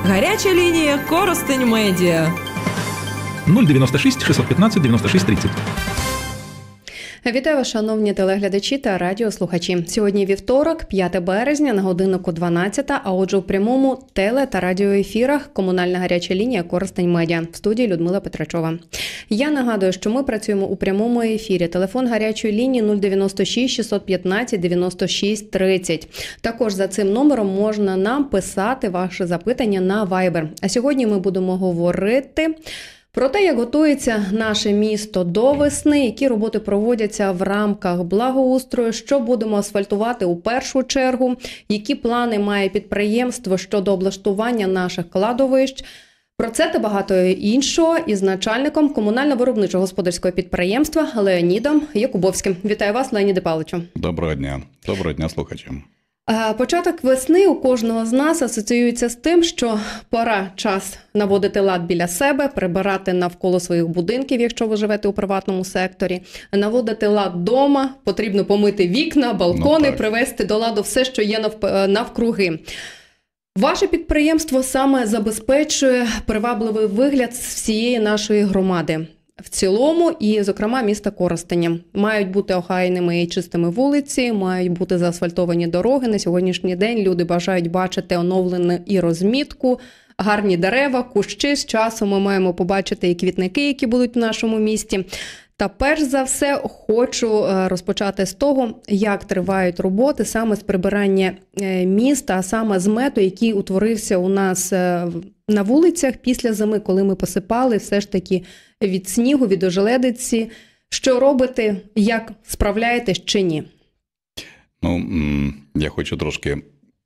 Гаряча лінія Коростень Медіа. 096 615 96 30. Вітаю вас, шановні телеглядачі та радіослухачі. Сьогодні вівторок, 5 березня, на годиннику 12, а отже у прямому теле- та радіоефірах комунальна гаряча лінія Коростень Медіа. В студії Людмила Петрачова. Я нагадую, що ми працюємо у прямому ефірі. Телефон гарячої лінії 096 615 96 30. Також за цим номером можна нам писати ваші запитання на Viber. А сьогодні ми будемо говорити про те, як готується наше місто до весни, які роботи проводяться в рамках благоустрою, що будемо асфальтувати у першу чергу, які плани має підприємство щодо облаштування наших кладовищ. Про це та багато іншого із начальником комунально-виробничого господарського підприємства Леонідом Якубовським. Вітаю вас, Леоніде Павловичу. Доброго дня. Доброго дня слухачам. Початок весни у кожного з нас асоціюється з тим, що пора час наводити лад біля себе, прибирати навколо своїх будинків, якщо ви живете у приватному секторі, наводити лад вдома, потрібно помити вікна, балкони, привести до ладу все, що є навкруги. Ваше підприємство саме забезпечує привабливий вигляд всієї нашої громади. В цілому і, зокрема, міста Коростеня. Мають бути охайними і чистими вулиці, мають бути заасфальтовані дороги. На сьогоднішній день люди бажають бачити оновлену і розмітку, гарні дерева, кущі. З часом ми маємо побачити і квітники, які будуть в нашому місті. Та перш за все хочу розпочати з того, як тривають роботи саме з прибирання міста, а саме з мету, який утворився у нас на вулицях після зими, коли ми посипали все ж таки від снігу, від ожеледиці. Що робите, як справляєтесь чи ні? Я хочу трошки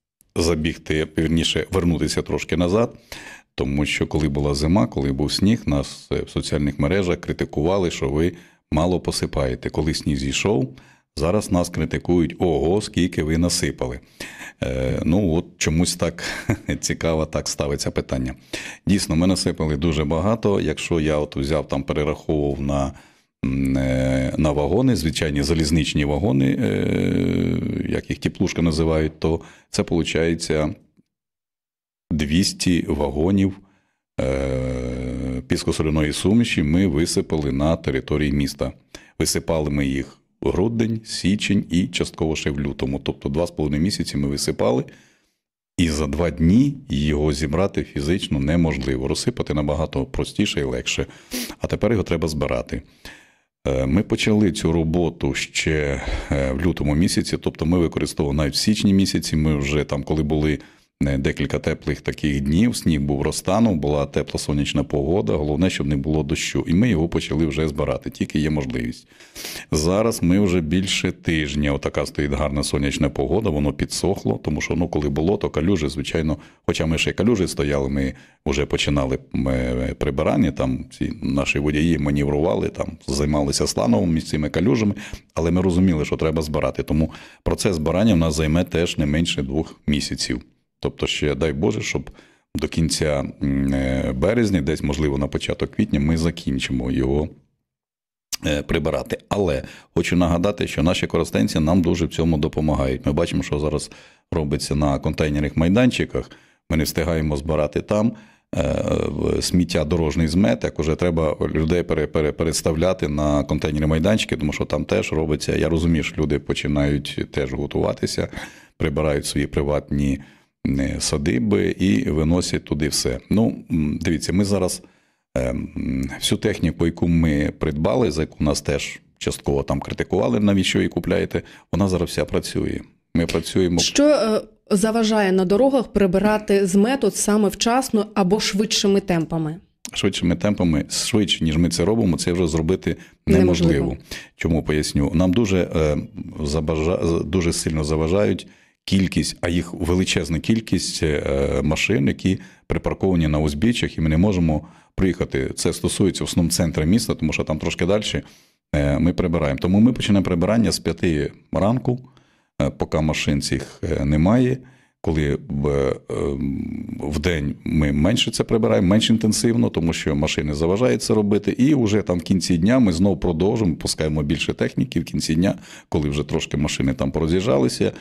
вернутися трошки назад. Тому що коли була зима, коли був сніг, нас в соціальних мережах критикували, що ви мало посипаєте. Коли сніг зійшов, зараз нас критикують: ого, скільки ви насипали. Чомусь так цікаво так ставиться питання. Дійсно, ми насипали дуже багато. Якщо я взяв, перераховував на вагони, звичайні залізничні вагони, як їх теплушка називають, то це виходить 200 вагонів піскосоляної суміші ми висипали на території міста. Висипали ми їх в грудень, січень і частково ще в лютому. Тобто 2,5 місяці ми висипали, і за 2 дні його зібрати фізично неможливо. Розсипати набагато простіше і легше, а тепер його треба збирати. Ми почали цю роботу ще в лютому місяці, тобто ми використовували навіть в січні місяці, ми вже коли були декілька теплих таких днів, сніг був розтанув, була тепла сонячна погода, головне, щоб не було дощу. І ми його почали вже збирати, тільки є можливість. Зараз ми вже більше тижня, отака стоїть гарна сонячна погода, воно підсохло, тому що коли було, то калюжі, звичайно, хоча ми ще калюжі стояли, ми вже починали прибирання, ці наші водії маневрували, займалися слановом між цими калюжами, але ми розуміли, що треба збирати. Тому процес збирання в нас займе теж не менше 2 місяців. Тобто ще, дай Боже, щоб до кінця березня, десь, можливо, на початок квітня, ми закінчимо його прибирати. Але хочу нагадати, що наші коростенці нам дуже в цьому допомагають. Ми бачимо, що зараз робиться на контейнерних майданчиках. Ми не встигаємо збирати там сміття, дорожній змет, як уже треба людей переставляти на контейнерні майданчики, тому що там теж робиться. Я розумію, що люди починають теж готуватися, прибирають свої приватні садиби і виносять туди все. Дивіться, ми зараз всю техніку, яку ми придбали, за яку нас теж частково критикували, навіщо її купляєте, вона зараз вся працює. Ми працюємо. Що заважає на дорогах прибирати змет саме вчасно або швидшими темпами? Швидшими темпами, швидше, ніж ми це робимо, це вже зробити неможливо. Чому поясню? Нам дуже сильно заважають кількість, а їх величезна кількість машин, які припарковані на узбіччях, і ми не можемо приїхати. Це стосується в основному центру міста, тому що там трошки далі ми прибираємо. Тому ми починаємо прибирання з 5 ранку, поки машин цих немає. коли в день ми менше це прибираємо, менш інтенсивно, тому що машини заважають це робити, і вже там в кінці дня ми знову продовжуємо, пускаємо більше техніки в кінці дня, коли вже трошки машини там пороз'їжджалися,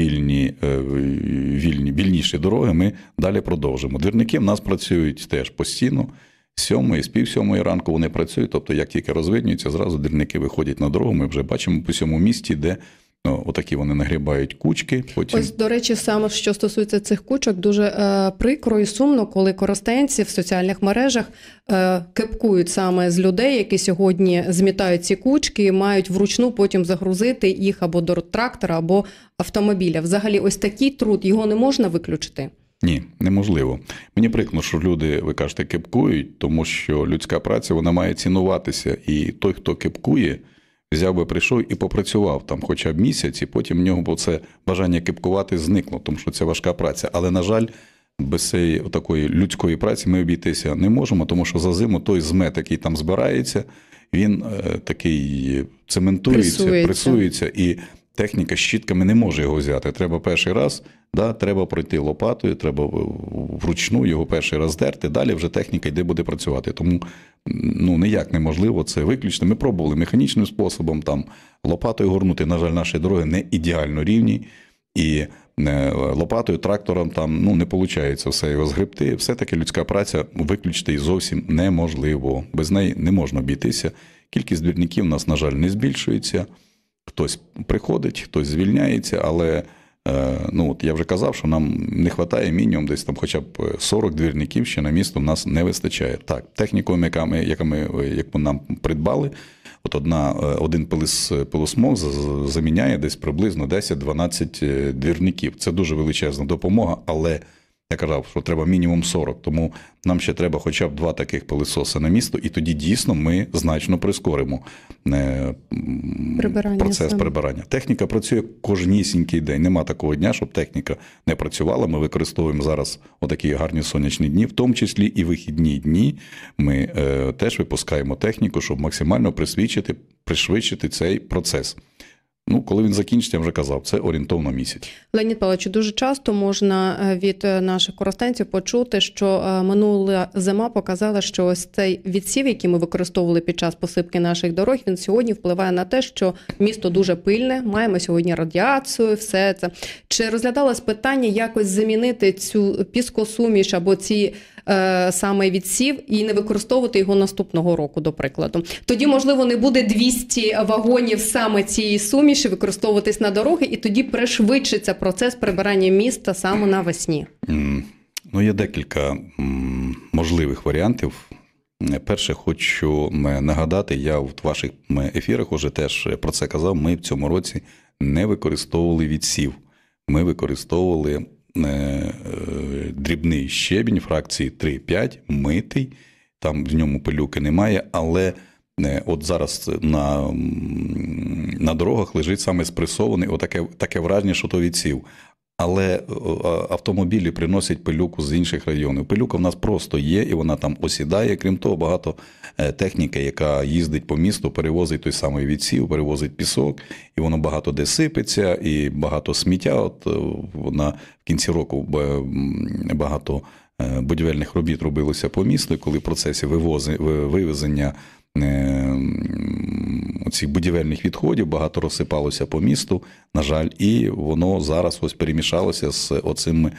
вільніші дороги, ми далі продовжимо. Двірники в нас працюють теж постійно, з 7-ї, з пів-7-ї ранку вони працюють, тобто як тільки розвиднюються, зразу двірники виходять на дорогу, ми вже бачимо по всьому місті, де отакі вони нагрібають кучки. Потім... Ось, до речі, саме що стосується цих кучок, дуже прикро і сумно, коли коростенці в соціальних мережах кепкують саме з людей, які сьогодні змітають ці кучки і мають вручну потім загрузити їх або до трактора, або автомобіля. Взагалі, ось такий труд, його не можна виключити? Ні, неможливо. Мені прикро, що люди, ви кажете, кепкують, тому що людська праця, вона має цінуватися. І той, хто кепкує, взяв би, прийшов і попрацював там хоча б місяць, і потім в нього це бажання кепкувати зникло, тому що це важка праця. Але, на жаль, без цієї такої людської праці ми обійтися не можемо, тому що за зиму той змет, який там збирається, він такий цементується, пресується, і техніка з щітками не може його взяти. Треба перший раз, треба пройти лопатою, треба вручну його перший раз здерти, далі вже техніка йде буде працювати. Тому ніяк неможливо це виключити. Ми пробували механічним способом, там лопатою горнути, на жаль, наші дороги не ідеально рівні, і лопатою, трактором там не виходить все його згребти. Все-таки людська праця виключити і зовсім неможливо. Без неї не можна обійтися. Кількість двірників у нас, на жаль, не збільшується. Хтось приходить, хтось звільняється, але я вже казав, що нам не вистачає мінімум десь там хоча б 40 двірників ще на місто в нас не вистачає. Так, техніку, яку нам придбали, один пилосмок заміняє десь приблизно 10-12 двірників. Це дуже величезна допомога, але я казав, що треба мінімум 40, тому нам ще треба хоча б 2 таких пилососи на місто, і тоді дійсно ми значно прискоримо процес прибирання. Техніка працює кожнісінький день. Нема такого дня, щоб техніка не працювала. Ми використовуємо зараз отакі гарні сонячні дні, в тому числі і вихідні дні. Ми теж випускаємо техніку, щоб максимально пришвидшити цей процес. Коли він закінчиться, я вже казав, це орієнтовно місяць. Леонід Павлович, дуже часто можна від наших коростенців почути, що минула зима показала, що ось цей відсів, який ми використовували під час посипки наших дорог, він сьогодні впливає на те, що місто дуже пильне, маємо сьогодні радіацію, все це. Чи розглядалось питання якось замінити цю піскосуміш або ці саме відсів і не використовувати його наступного року, до прикладу? Тоді, можливо, не буде 200 вагонів саме цієї суміші використовуватись на дороги, і тоді пришвидшиться процес прибирання міста саме навесні. Є декілька можливих варіантів. Перше, хочу нагадати, я в ваших ефірах уже теж про це казав, ми в цьому році не використовували відсів. Ми використовували дрібний щебінь фракції 3-5, митий, там в ньому пилюки немає, але от зараз на дорогах лежить саме спресований, таке враження, що то відсів. Але автомобілі приносять пилюку з інших районів. Пилюка в нас просто є, і вона там осідає. Крім того, багато техніки, яка їздить по місту, перевозить той самий відсів, перевозить пісок, і воно багато де сипеться, і багато сміття. В кінці року багато будівельних робіт робилося по місту, і коли в процесі вивезення цих будівельних відходів багато розсипалося по місту, на жаль, і воно зараз ось перемішалося з оцим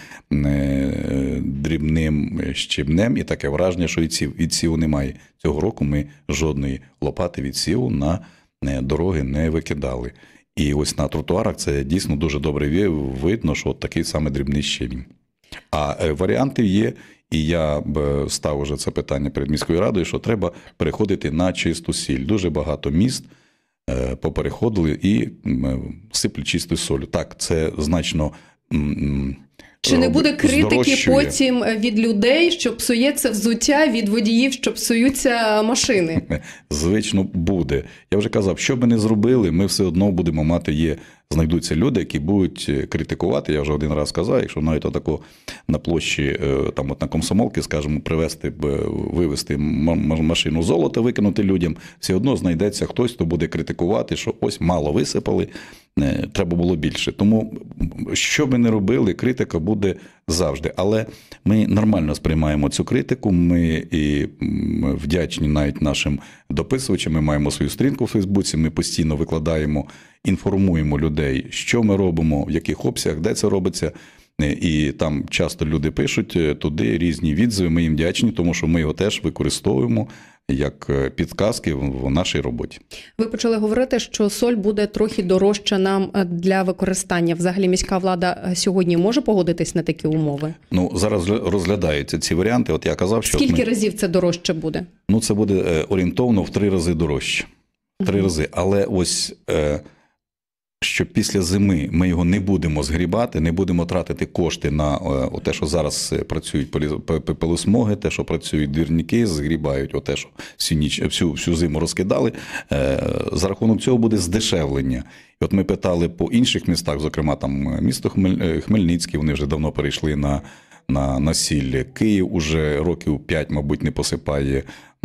дрібним щебнем, і таке враження, що відсіву немає. Цього року ми жодної лопати відсіву на дороги не викидали. І ось на тротуарах це дійсно дуже добре видно, що от такий саме дрібний щебінь. А варіантів є, і я став уже це питання перед міською радою, що треба переходити на чисту сіль. Дуже багато міст попереходили і сиплють чистою солью. Так, це значно Чи не буде критики потім від людей, що псується взуття, від водіїв, що псуються машини? Звично буде. Я вже казав, що би не зробили, ми все одно будемо мати, знайдуться люди, які будуть критикувати. Я вже один раз казав, якщо навіть отако на площі, там от на Комсомолки, скажімо, вивезти машину золота, викинути людям, все одно знайдеться хтось, хто буде критикувати, що ось мало висипали, треба було більше. Тому, що би не робили, критика буде завжди. Але ми нормально сприймаємо цю критику, ми і вдячні навіть нашим дописувачам, ми маємо свою сторінку в Фейсбуці, ми постійно викладаємо, інформуємо людей, що ми робимо, в яких обсягах, де це робиться. І там часто люди пишуть туди різні відзиви, ми їм вдячні, тому що ми його теж використовуємо як підказки в нашій роботі. Ви почали говорити, що соль буде трохи дорожча нам для використання. Взагалі міська влада сьогодні може погодитись на такі умови? Ну, зараз розглядаються ці варіанти. От я казав, що скільки разів це дорожче буде? Ну, це буде орієнтовно в 3 рази дорожче. 3 рази. Але ось що після зими ми його не будемо згрібати, не будемо тратити кошти на те, що зараз працюють пилосмоги, те, що працюють двірники, згрібають те, що всю зиму розкидали. За рахунок цього буде здешевлення. І от ми питали по інших містах, зокрема там місто Хмельницький, вони вже давно перейшли на сіль. Київ уже років 5, мабуть, не посипає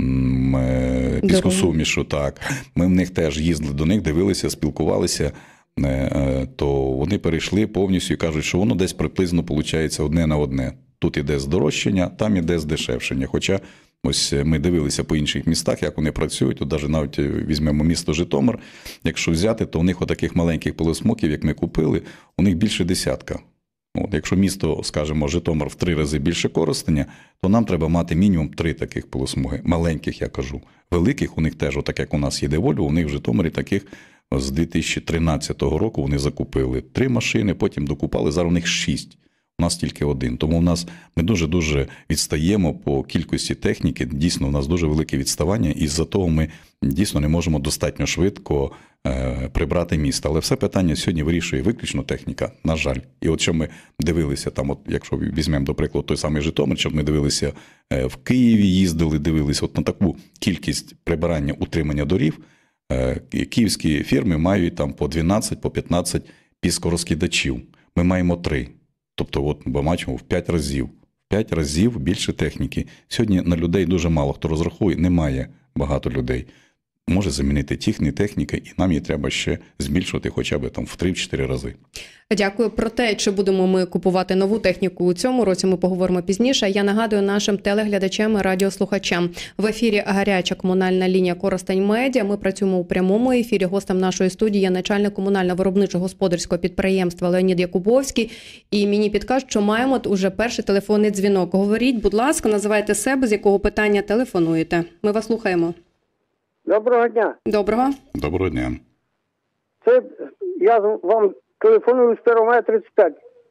піскосумішу. Так. Ми в них теж їздили до них, дивилися, спілкувалися. То вони перейшли повністю і кажуть, що воно десь приблизно виходить одне на одне. Тут іде здорожчання, там іде здешевшення. Хоча ось ми дивилися по інших містах, як вони працюють. От навіть візьмемо місто Житомир. Якщо взяти, то у них отаких маленьких пилосмоків, як ми купили, у них більше 10. От, якщо місто, скажімо, Житомир в 3 рази більше Коростеня, то нам треба мати мінімум 3 таких пилосмоги. Маленьких, я кажу. Великих у них теж, отак як у нас є Волvo, у них в Житомирі таких з 2013 року вони закупили 3 машини, потім докупали, зараз у них 6. У нас тільки 1. Тому ми дуже-дуже відстаємо по кількості техніки. Дійсно, у нас дуже велике відставання, і з-за того ми дійсно не можемо достатньо швидко прибрати місто. Але все питання сьогодні вирішує виключно техніка, на жаль. І от що ми дивилися, там, от, якщо візьмемо, до прикладу, той самий Житомир, що ми дивилися в Києві, їздили, дивилися от на таку кількість прибирання, утримання доріг, київські фірми мають там по 12, по 15 піскорозкидачів. Ми маємо 3. Тобто, от, ми бачимо в 5 разів. 5 разів більше техніки. Сьогодні на людей дуже мало хто розрахує, немає багато людей. Може замінити техніка, і нам її треба ще збільшувати хоча б там в 3-4 рази. Дякую. Про те, чи будемо ми купувати нову техніку у цьому році, ми поговоримо пізніше. Я нагадую нашим телеглядачам і радіослухачам. В ефірі гаряча комунальна лінія Коростень Медіа. Ми працюємо у прямому ефірі. Гостем нашої студії є начальник комунально-виробничо-господарського підприємства Леонід Якубовський. І мені підкажуть, що маємо уже перший телефонний дзвінок. Говоріть, будь ласка, називайте себе, з якого питання телефонуєте. Ми вас слухаємо. Доброго дня. Доброго. Доброго дня. Це я вам телефоную з 1 мая 35.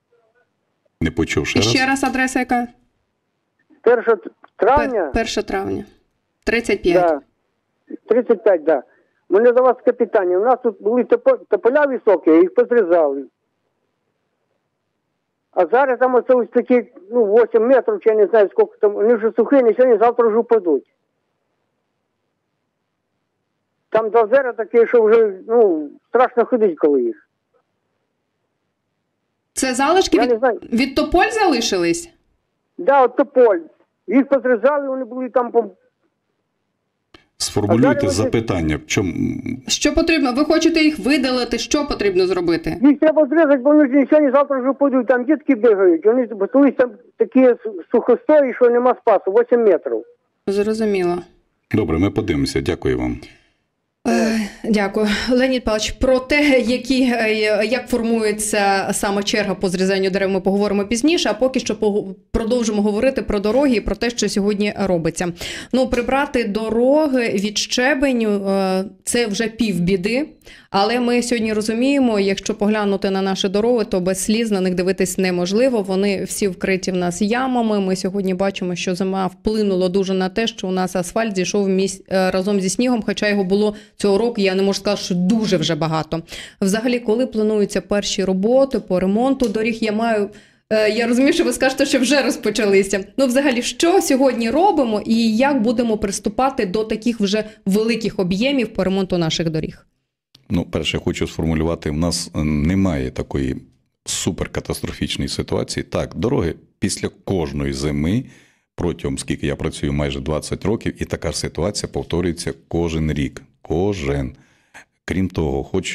Не почув ще раз. Ще раз адреса яка? 1 травня. 1 травня. 35. Да. 35, да. У мене до вас таке питання. У нас тут були тополя високі, їх позрізали. А зараз там ось такі, 8 метрів, чи я не знаю, скільки там, вони вже сухі, не сьогодні, завтра вже впадуть. Там до озера таке, що вже, страшно ходити, коли їх. Це залишки Я не знаю. від тополь залишились? Да, от тополь. Їх позрізали, вони були там Сформулюйте запитання. В чому? Що потрібно? Ви хочете їх видалити? Що потрібно зробити? Їх треба зрізати, бо вони ж сьогодні, завтра вже пойдуть, там дітки бігають. Вони колись там такі сухостої, що нема спасу, 8 метрів. Зрозуміло. Добре, ми подивимося. Дякую вам. Дякую. Леонід Павлович, про те, як формується саме черга по зрізанню дерев, ми поговоримо пізніше, а поки що продовжимо говорити про дороги і про те, що сьогодні робиться. Прибрати дороги від щебеню – це вже півбіди, але ми сьогодні розуміємо, якщо поглянути на наші дороги, то без сліз на них дивитись неможливо, вони всі вкриті в нас ямами. Ми сьогодні бачимо, що зима вплинула дуже на те, що у нас асфальт зійшов разом зі снігом, хоча його було цього року, я не можу сказати, що дуже вже багато. Взагалі, коли плануються перші роботи по ремонту доріг, я розумію, що ви скажете, що вже розпочалися. Взагалі, що сьогодні робимо і як будемо приступати до таких вже великих об'ємів по ремонту наших доріг? Перше, хочу сформулювати, в нас немає такої суперкатастрофічної ситуації. Так, дороги після кожної зими, протягом, скільки я працюю, майже 20 років, і така ситуація повторюється кожен рік. Крім того, хочу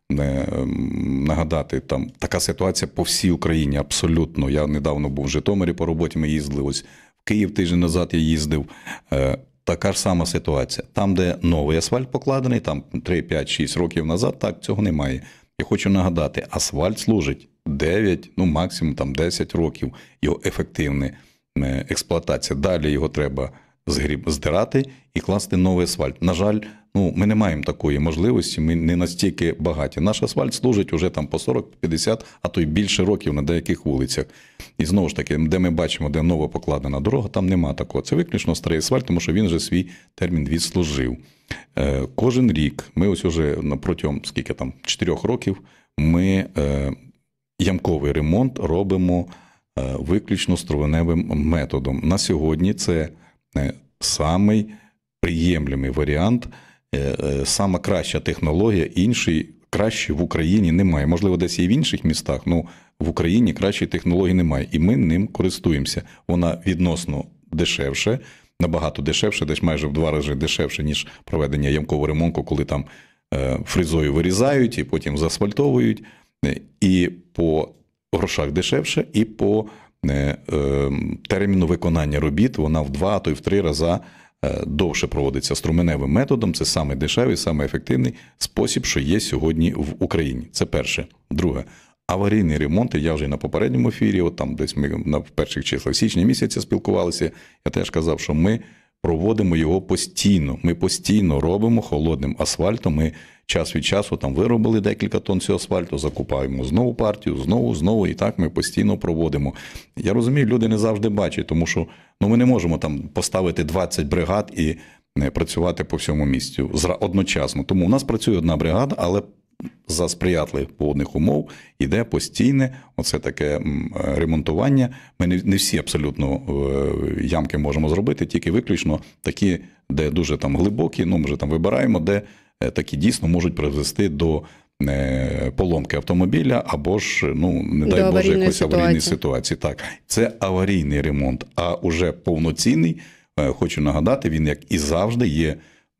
нагадати, там така ситуація по всій Україні, абсолютно. Я недавно був в Житомирі по роботі, ми їздили, ось в Київ тиждень назад я їздив. Така ж сама ситуація. Там, де новий асфальт покладений, там 3, 5, 6 років назад, так, цього немає. Я хочу нагадати, асфальт служить 9, ну максимум там 10 років, його ефективна експлуатація. Далі його треба здирати і класти новий асфальт. На жаль, ми не маємо такої можливості, ми не настільки багаті. Наш асфальт служить уже там по 40, 50, а то й більше років на деяких вулицях. І знову ж таки, де ми бачимо, де нова покладена дорога, там нема такого. Це виключно старий асфальт, тому що він вже свій термін відслужив. Кожен рік, ми ось уже протягом, 4 років, ми ямковий ремонт робимо виключно струменевим методом. На сьогодні це самий приємлемий варіант, сама краща технологія, інший кращий в Україні немає. Можливо, десь є в інших містах, але в Україні кращої технології немає. І ми ним користуємося. Вона відносно дешевше, набагато дешевше, десь майже в 2 рази дешевше, ніж проведення ямкового ремонту, коли там фрезою вирізають і потім заасфальтовують. І по грошах дешевше, і по терміну виконання робіт вона в 2, а то й в 3 рази довше проводиться струменевим методом. Це саме дешевий, саме ефективний спосіб, що є сьогодні в Україні. Це перше. Друге. Аварійний ремонт, я вже на попередньому ефірі, от там десь ми на перших числах січня місяця спілкувалися, я теж казав, що ми проводимо його постійно. Ми постійно робимо холодним асфальтом. Ми час від часу там виробили декілька тонн цього асфальту, закупаємо знову партію, знову, і так ми постійно проводимо. Я розумію, люди не завжди бачать, тому що ми не можемо там поставити 20 бригад і працювати по всьому місцю одночасно. Тому у нас працює одна бригада, але за сприятливих погодних умов іде постійне оце таке ремонтування. Ми не всі абсолютно ямки можемо зробити, тільки виключно такі, де дуже там глибокі, ми вже там вибираємо, де такі дійсно можуть призвести до поломки автомобіля або ж, не дай Боже, якоїсь аварійної ситуації. Так, це аварійний ремонт, а уже повноцінний, хочу нагадати, він, як і завжди, є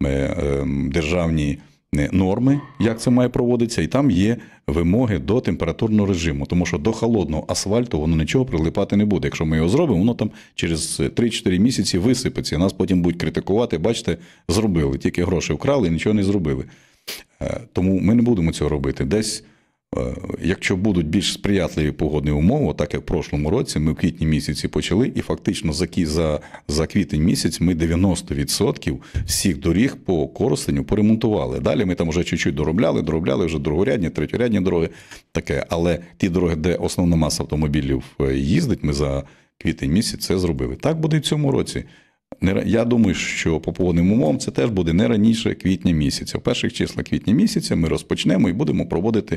державні норми, як це має проводитися, і там є вимоги до температурного режиму, тому що до холодного асфальту воно нічого прилипати не буде. Якщо ми його зробимо, воно там через 3-4 місяці висипеться, і нас потім будуть критикувати, бачите, зробили, тільки гроші вкрали і нічого не зробили. Тому ми не будемо цього робити. Десь, якщо будуть більш сприятливі погодні умови, так як в прошлому році, ми в квітні місяці почали, і фактично за квітень місяць ми 90% всіх доріг по Коростеню поремонтували. Далі ми там вже чуть-чуть доробляли вже другорядні, третьорядні дороги, таке. Але ті дороги, де основна маса автомобілів їздить, ми за квітень місяць це зробили. Так буде і в цьому році. Я думаю, що по погодним умовам це теж буде не раніше квітня місяця. В перших числах квітня місяця ми розпочнемо і будемо проводити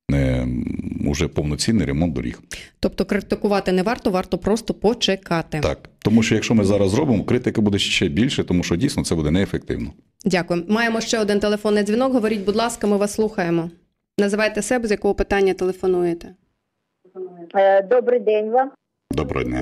уже повноцінний ремонт доріг. Тобто критикувати не варто, варто просто почекати. Так, тому що якщо ми зараз зробимо, критики буде ще більше, тому що дійсно це буде неефективно. Дякую. Маємо ще один телефонний дзвінок. Говоріть, будь ласка, ми вас слухаємо. Називайте себе, з якого питання телефонуєте. Добрий день вам. Доброго дня.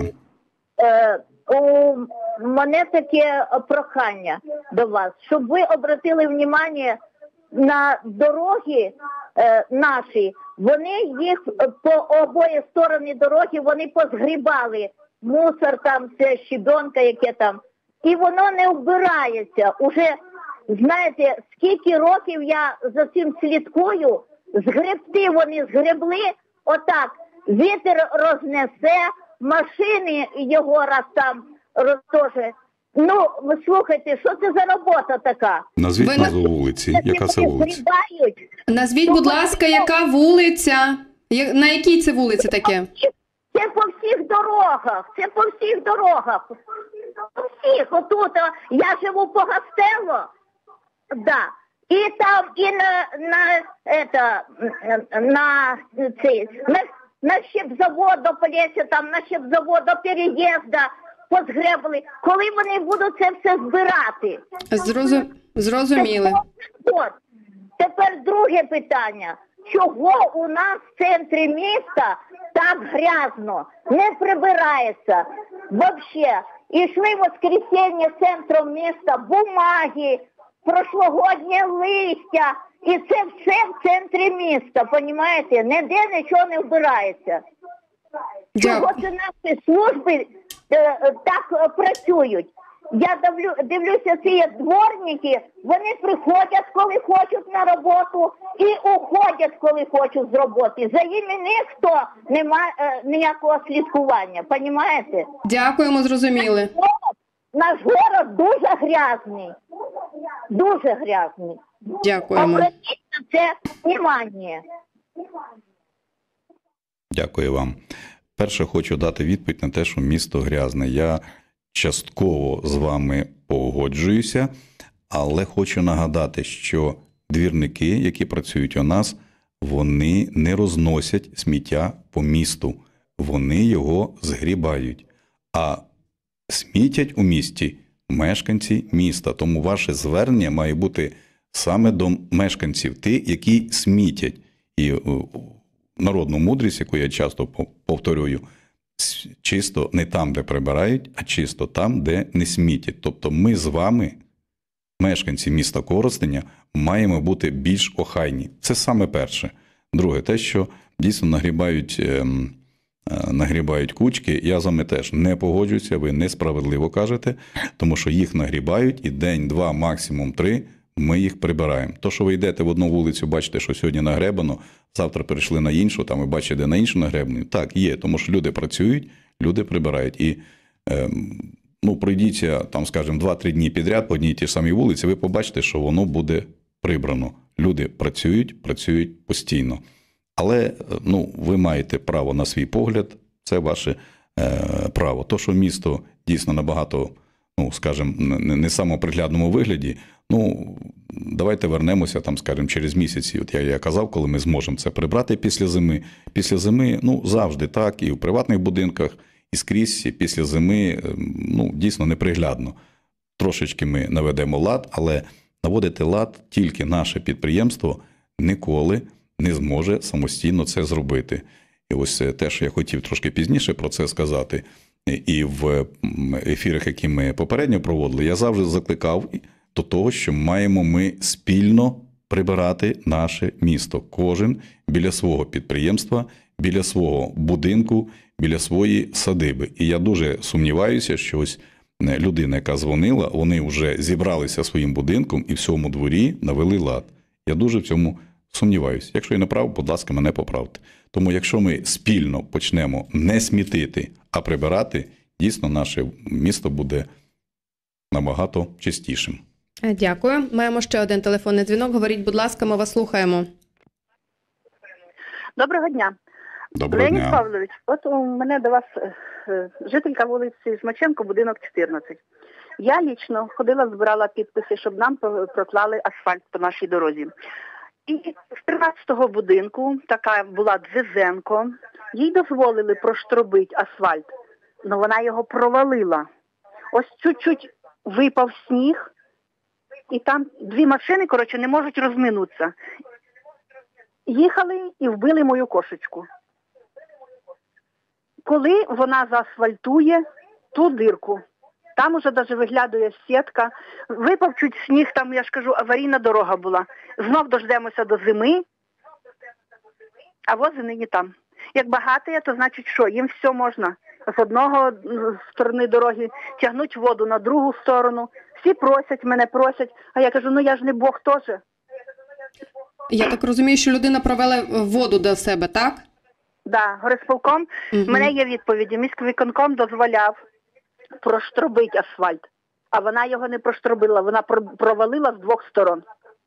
У мене таке прохання до вас, щоб ви обратили увагу на дороги наші. Вони їх по обоє сторони дороги, вони позгрібали. Мусор там, все, щебенка яке там. І воно не вбирається. Уже, знаєте, скільки років я за цим слідкую, згребти вони згребли, отак, вітер рознесе, машини його раз там теж. Ви слухайте, що це за робота така? Назвіть назву вулиці. Яка це вулиця? Назвіть, будь ласка, яка вулиця? На якій це вулиці таке? Це по всіх дорогах. Це по всіх дорогах. По всіх. Отут. Я живу по Гастелло. Да. І там, і на щепзавод до Полісся, там на щепзавод до переїзду позгребли. Коли вони будуть це все збирати? Зрозуміли. От. Тепер друге питання. Чого у нас в центрі міста так грязно? Не прибирається. Вообще. Ішли в воскресенье центром міста бумаги, прошлогоднє листя. І це все в центрі міста, понімаєте? Ніде нічого не вбирається. Чого це наші служби так працюють? Я дивлюся, ці дворники, вони приходять, коли хочуть на роботу, і уходять, коли хочуть з роботи. За ними ніхто немає ніякого слідкування, понімаєте? Дякуємо, зрозуміли. Наш город дуже грязний. Дуже грязний. Дякуємо. Обратіть на це увагу. Дякую вам. Перше, хочу дати відповідь на те, що місто грязне. Я частково з вами погоджуюся, але хочу нагадати, що двірники, які працюють у нас, вони не розносять сміття по місту. Вони його згрібають. А смітять у місті мешканці міста. Тому ваше звернення має бути саме до мешканців, ті, які смітять. І народну мудрість, яку я часто повторюю, чисто не там, де прибирають, а чисто там, де не смітять. Тобто ми з вами, мешканці міста Коростеня, маємо бути більш охайні. Це саме перше. Друге, те, що дійсно нагрібають кучки, я з вами теж не погоджуюся, ви несправедливо кажете, тому що їх нагрібають і день, два, максимум 3 ми їх прибираємо. То, що ви йдете в одну вулицю, бачите, що сьогодні нагребано, завтра перейшли на іншу, там ви бачите на іншу нагребну. Так, є, тому що люди працюють, люди прибирають. І пройдіться, там, скажімо, 2-3 дні підряд по одній тій самій вулиці, ви побачите, що воно буде прибрано. Люди працюють постійно. Але ви маєте право на свій погляд, це ваше право. То, що місто дійсно набагато, скажімо, не самоприглядному вигляді, давайте вернемося, там, скажімо, через місяці. От я казав, коли ми зможемо це прибрати після зими. Після зими, завжди так, і в приватних будинках, і скрізь після зими, дійсно неприглядно. Трошечки ми наведемо лад, але наводити лад тільки наше підприємство ніколи не зможе самостійно це зробити. І ось те, що я хотів трошки пізніше про це сказати, і в ефірах, які ми попередньо проводили, я завжди закликав до того, що маємо ми спільно прибирати наше місто. Кожен біля свого підприємства, біля свого будинку, біля своєї садиби. І я дуже сумніваюся, що ось людина, яка дзвонила, вони вже зібралися своїм будинком і в цьому дворі навели лад. Я дуже в цьому сумніваюся. Якщо я не прав, будь ласка, мене поправте. Тому якщо ми спільно почнемо не смітити, а прибирати, дійсно наше місто буде набагато чистішим. Дякую. Маємо ще один телефонний дзвінок. Говоріть, будь ласка, ми вас слухаємо. Доброго дня. Доброго дня. Леонід Павлович, от у мене до вас жителька вулиці Жмаченко, будинок 14. Я лічно ходила, збирала підписи, щоб нам проклали асфальт по нашій дорозі. І з 13-го будинку, така була Дзизенко, їй дозволили проштробити асфальт, але вона його провалила. Ось чуть-чуть випав сніг, і там 2 машини, не можуть розминутися. Їхали і вбили мою кошечку. Коли вона заасфальтує ту дирку, там уже навіть виглядає сітка, випав чуть сніг, там, я ж кажу, аварійна дорога була. Знов дождемося до зими, а вози нині там. Як багато, то значить що? Їм все можна. З одного сторони дороги тягнуть воду на другу сторону. Всі просять, мене просять, а я кажу, я ж не Бог теж. Я так розумію, що людина провела воду до себе, так? Так, горисполком. У мене є відповіді. Міськвиконком дозволяв проштробити асфальт, а вона його не проштробила, вона провалила з 2 сторон.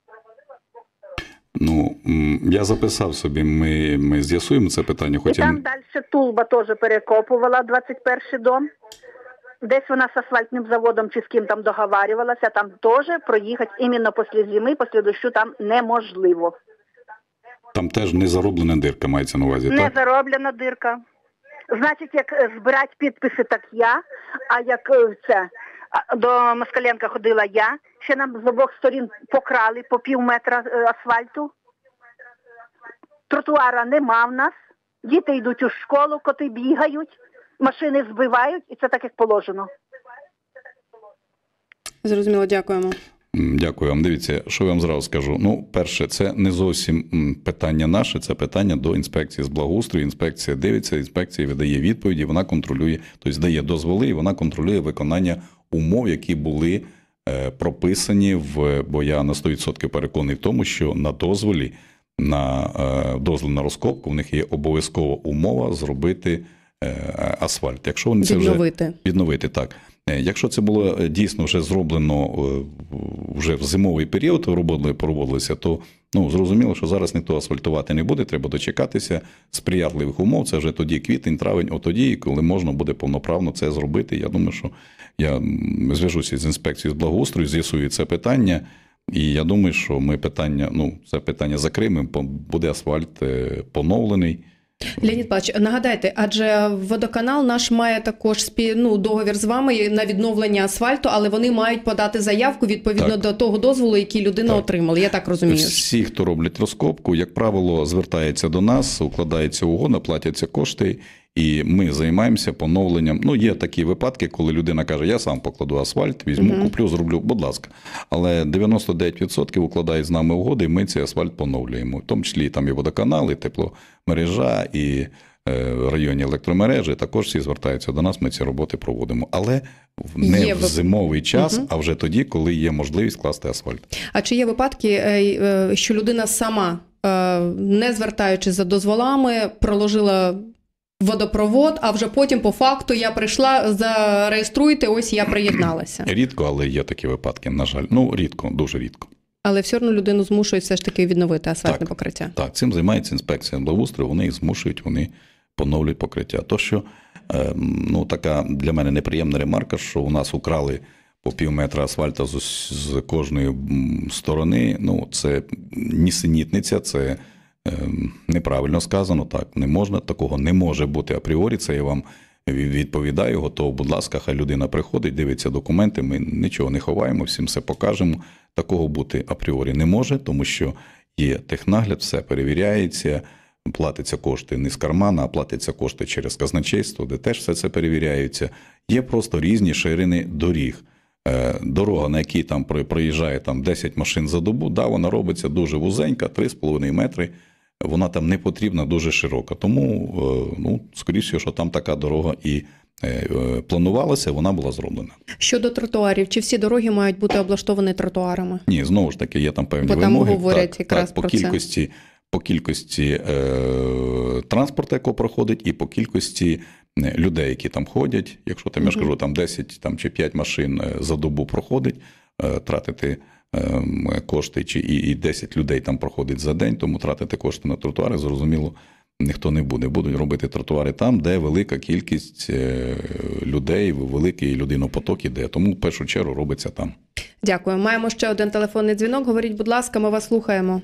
Я записав собі, ми з'ясуємо це питання. І там далі Тулба теж перекопувала, 21-й дом. Десь вона з асфальтним заводом чи з ким там договарювалася, там теж проїхати іменно після зими, після дощу там неможливо. Там теж не зароблена дирка мається на увазі, так? Не зароблена дирка. Значить, як збирати підписи, так я, а як до Москаленка ходила я, ще нам з обох сторін покрали по пів метра асфальту. Тротуара нема в нас, діти йдуть у школу, коти бігають, машини збивають, і це так, як положено. Зрозуміло, дякуємо. Дякую вам. Дивіться, що я вам зразу скажу. Ну, перше, це не зовсім питання наше, це питання до інспекції з благоустрою. Інспекція дивиться, інспекція видає відповіді, вона контролює, тобто дає дозволи, і вона контролює виконання умов, які були прописані бо я на 100% переконаний в тому, що на дозволі, дозвіл на розкопку, в них є обов'язкова умова зробити асфальт. Якщо вони це відновити, так. Якщо це було дійсно вже зроблено вже в зимовий період, роботи проводилися, то зрозуміло, що зараз ніхто асфальтувати не буде, треба дочекатися сприятливих умов, це вже тоді квітень, травень, тоді, коли можна буде повноправно це зробити. Я думаю, що я зв'яжуся з інспекцією з благоустрою, з'ясую це питання, і я думаю, що ми це питання закриємо, буде асфальт поновлений. Леонід Павлович, нагадайте, адже водоканал наш має також договір з вами на відновлення асфальту, але вони мають подати заявку відповідно до того дозволу, який людина отримала, я так розумію. Всі, хто роблять розкопку, як правило, звертається до нас, укладається угода, платяться кошти, і ми займаємося поновленням. Є такі випадки, коли людина каже, я сам покладу асфальт, візьму, куплю, зроблю, будь ласка. Але 99% укладають з нами угоди, і ми цей асфальт поновлюємо. В тому числі там і водоканали, тепломережа, і районні електромережі, також всі звертаються до нас, ми ці роботи проводимо. Але не в зимовий час, а вже тоді, коли є можливість класти асфальт. А чи є випадки, що людина сама, не звертаючись за дозволами, проложила водопровод, а вже потім по факту я прийшла, зареєструйте, ось я приєдналася? Рідко, але є такі випадки, на жаль. Рідко, дуже рідко. Але все одно людину змушують все ж таки відновити асфальтне покриття. Так, цим займається інспекція благоустрою, вони їх змушують, вони поновлюють покриття. То, що така для мене неприємна ремарка, що у нас украли по пів метра асфальту з кожної сторони, це нісенітниця, це неправильно сказано, так не можна, такого не може бути апріорі, це я вам відповідаю, готово, будь ласка, хай людина приходить, дивиться документи, ми нічого не ховаємо, всім все покажемо. Такого бути апріорі не може, тому що є технагляд, все перевіряється, платяться кошти не з кармана, а платяться кошти через казначейство, де теж все це перевіряється. Є просто різні ширини доріг. Дорога, на якій там проїжджає 10 машин за добу, вона робиться дуже вузенька, 3,5 метри, вона там не потрібна, дуже широка. Тому, скоріше, що там така дорога і планувалася, вона була зроблена. Щодо тротуарів, чи всі дороги мають бути облаштовані тротуарами? Ні, знову ж таки, є там певні вимоги. Бо там говорять якраз про це. По кількості транспорту, який проходить, і по кількості людей, які там ходять. Якщо я ж кажу, 10 чи 5 машин за добу проходить, тратити кошти, і 10 людей там проходить за день, тому тратити кошти на тротуари, зрозуміло, ніхто не буде. Будуть робити тротуари там, де велика кількість людей, великий людинопоток іде. Тому в першу чергу робиться там. Дякую. Маємо ще один телефонний дзвінок. Говоріть, будь ласка, ми вас слухаємо.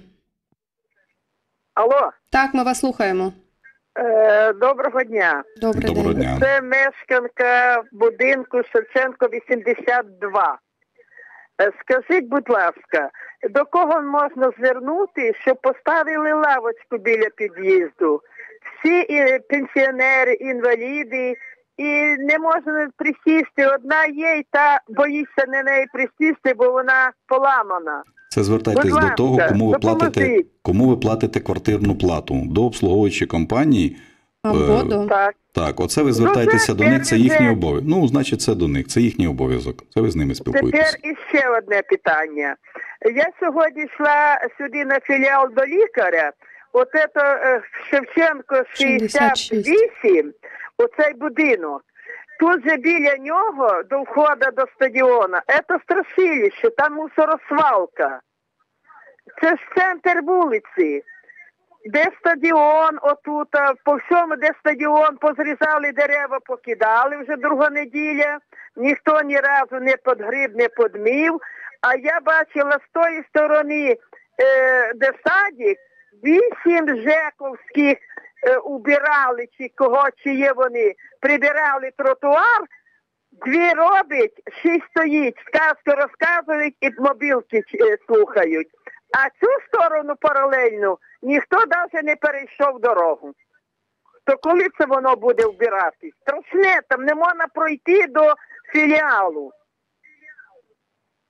Алло. Так, ми вас слухаємо. Доброго дня. Доброго дня. Це мешканка будинку Шевченко 82. Скажіть, будь ласка, до кого можна звернути, щоб поставили лавочку біля під'їзду? Всі пенсіонери, інваліди, і не можна присісти. Одна є, і та боїться на неї присісти, бо вона поламана. Це звертайтесь до того, кому ви платите квартирну плату. До обслуговуючої компанії. Так, оце ви звертаєтеся до них, це їхній обов'язок. Значить, це до них, це їхній обов'язок. Це ви з ними спілкуєтеся. Тепер іще одне питання. Я сьогодні йшла сюди на філіал до лікаря. Оце Шевченко 68, оцей будинок. Тут же біля нього, до входу до стадіону, це страшилище, там мусоросвалка. Це ж центр вулиці. Де стадіон, отут, по всьому, де стадіон, позрізали дерева, покидали вже друга неділя. Ніхто ні разу не підгріб, не підмів. А я бачила з тої сторони, де садик, 8 жековських убирали, чи є вони, прибирали тротуар, 2 робить, 6 стоїть, сказки розказують і мобілки слухають. А цю сторону паралельну ніхто навіть не перейшов дорогу. То коли це воно буде вбиратись? Страшне, там не можна пройти до філіалу.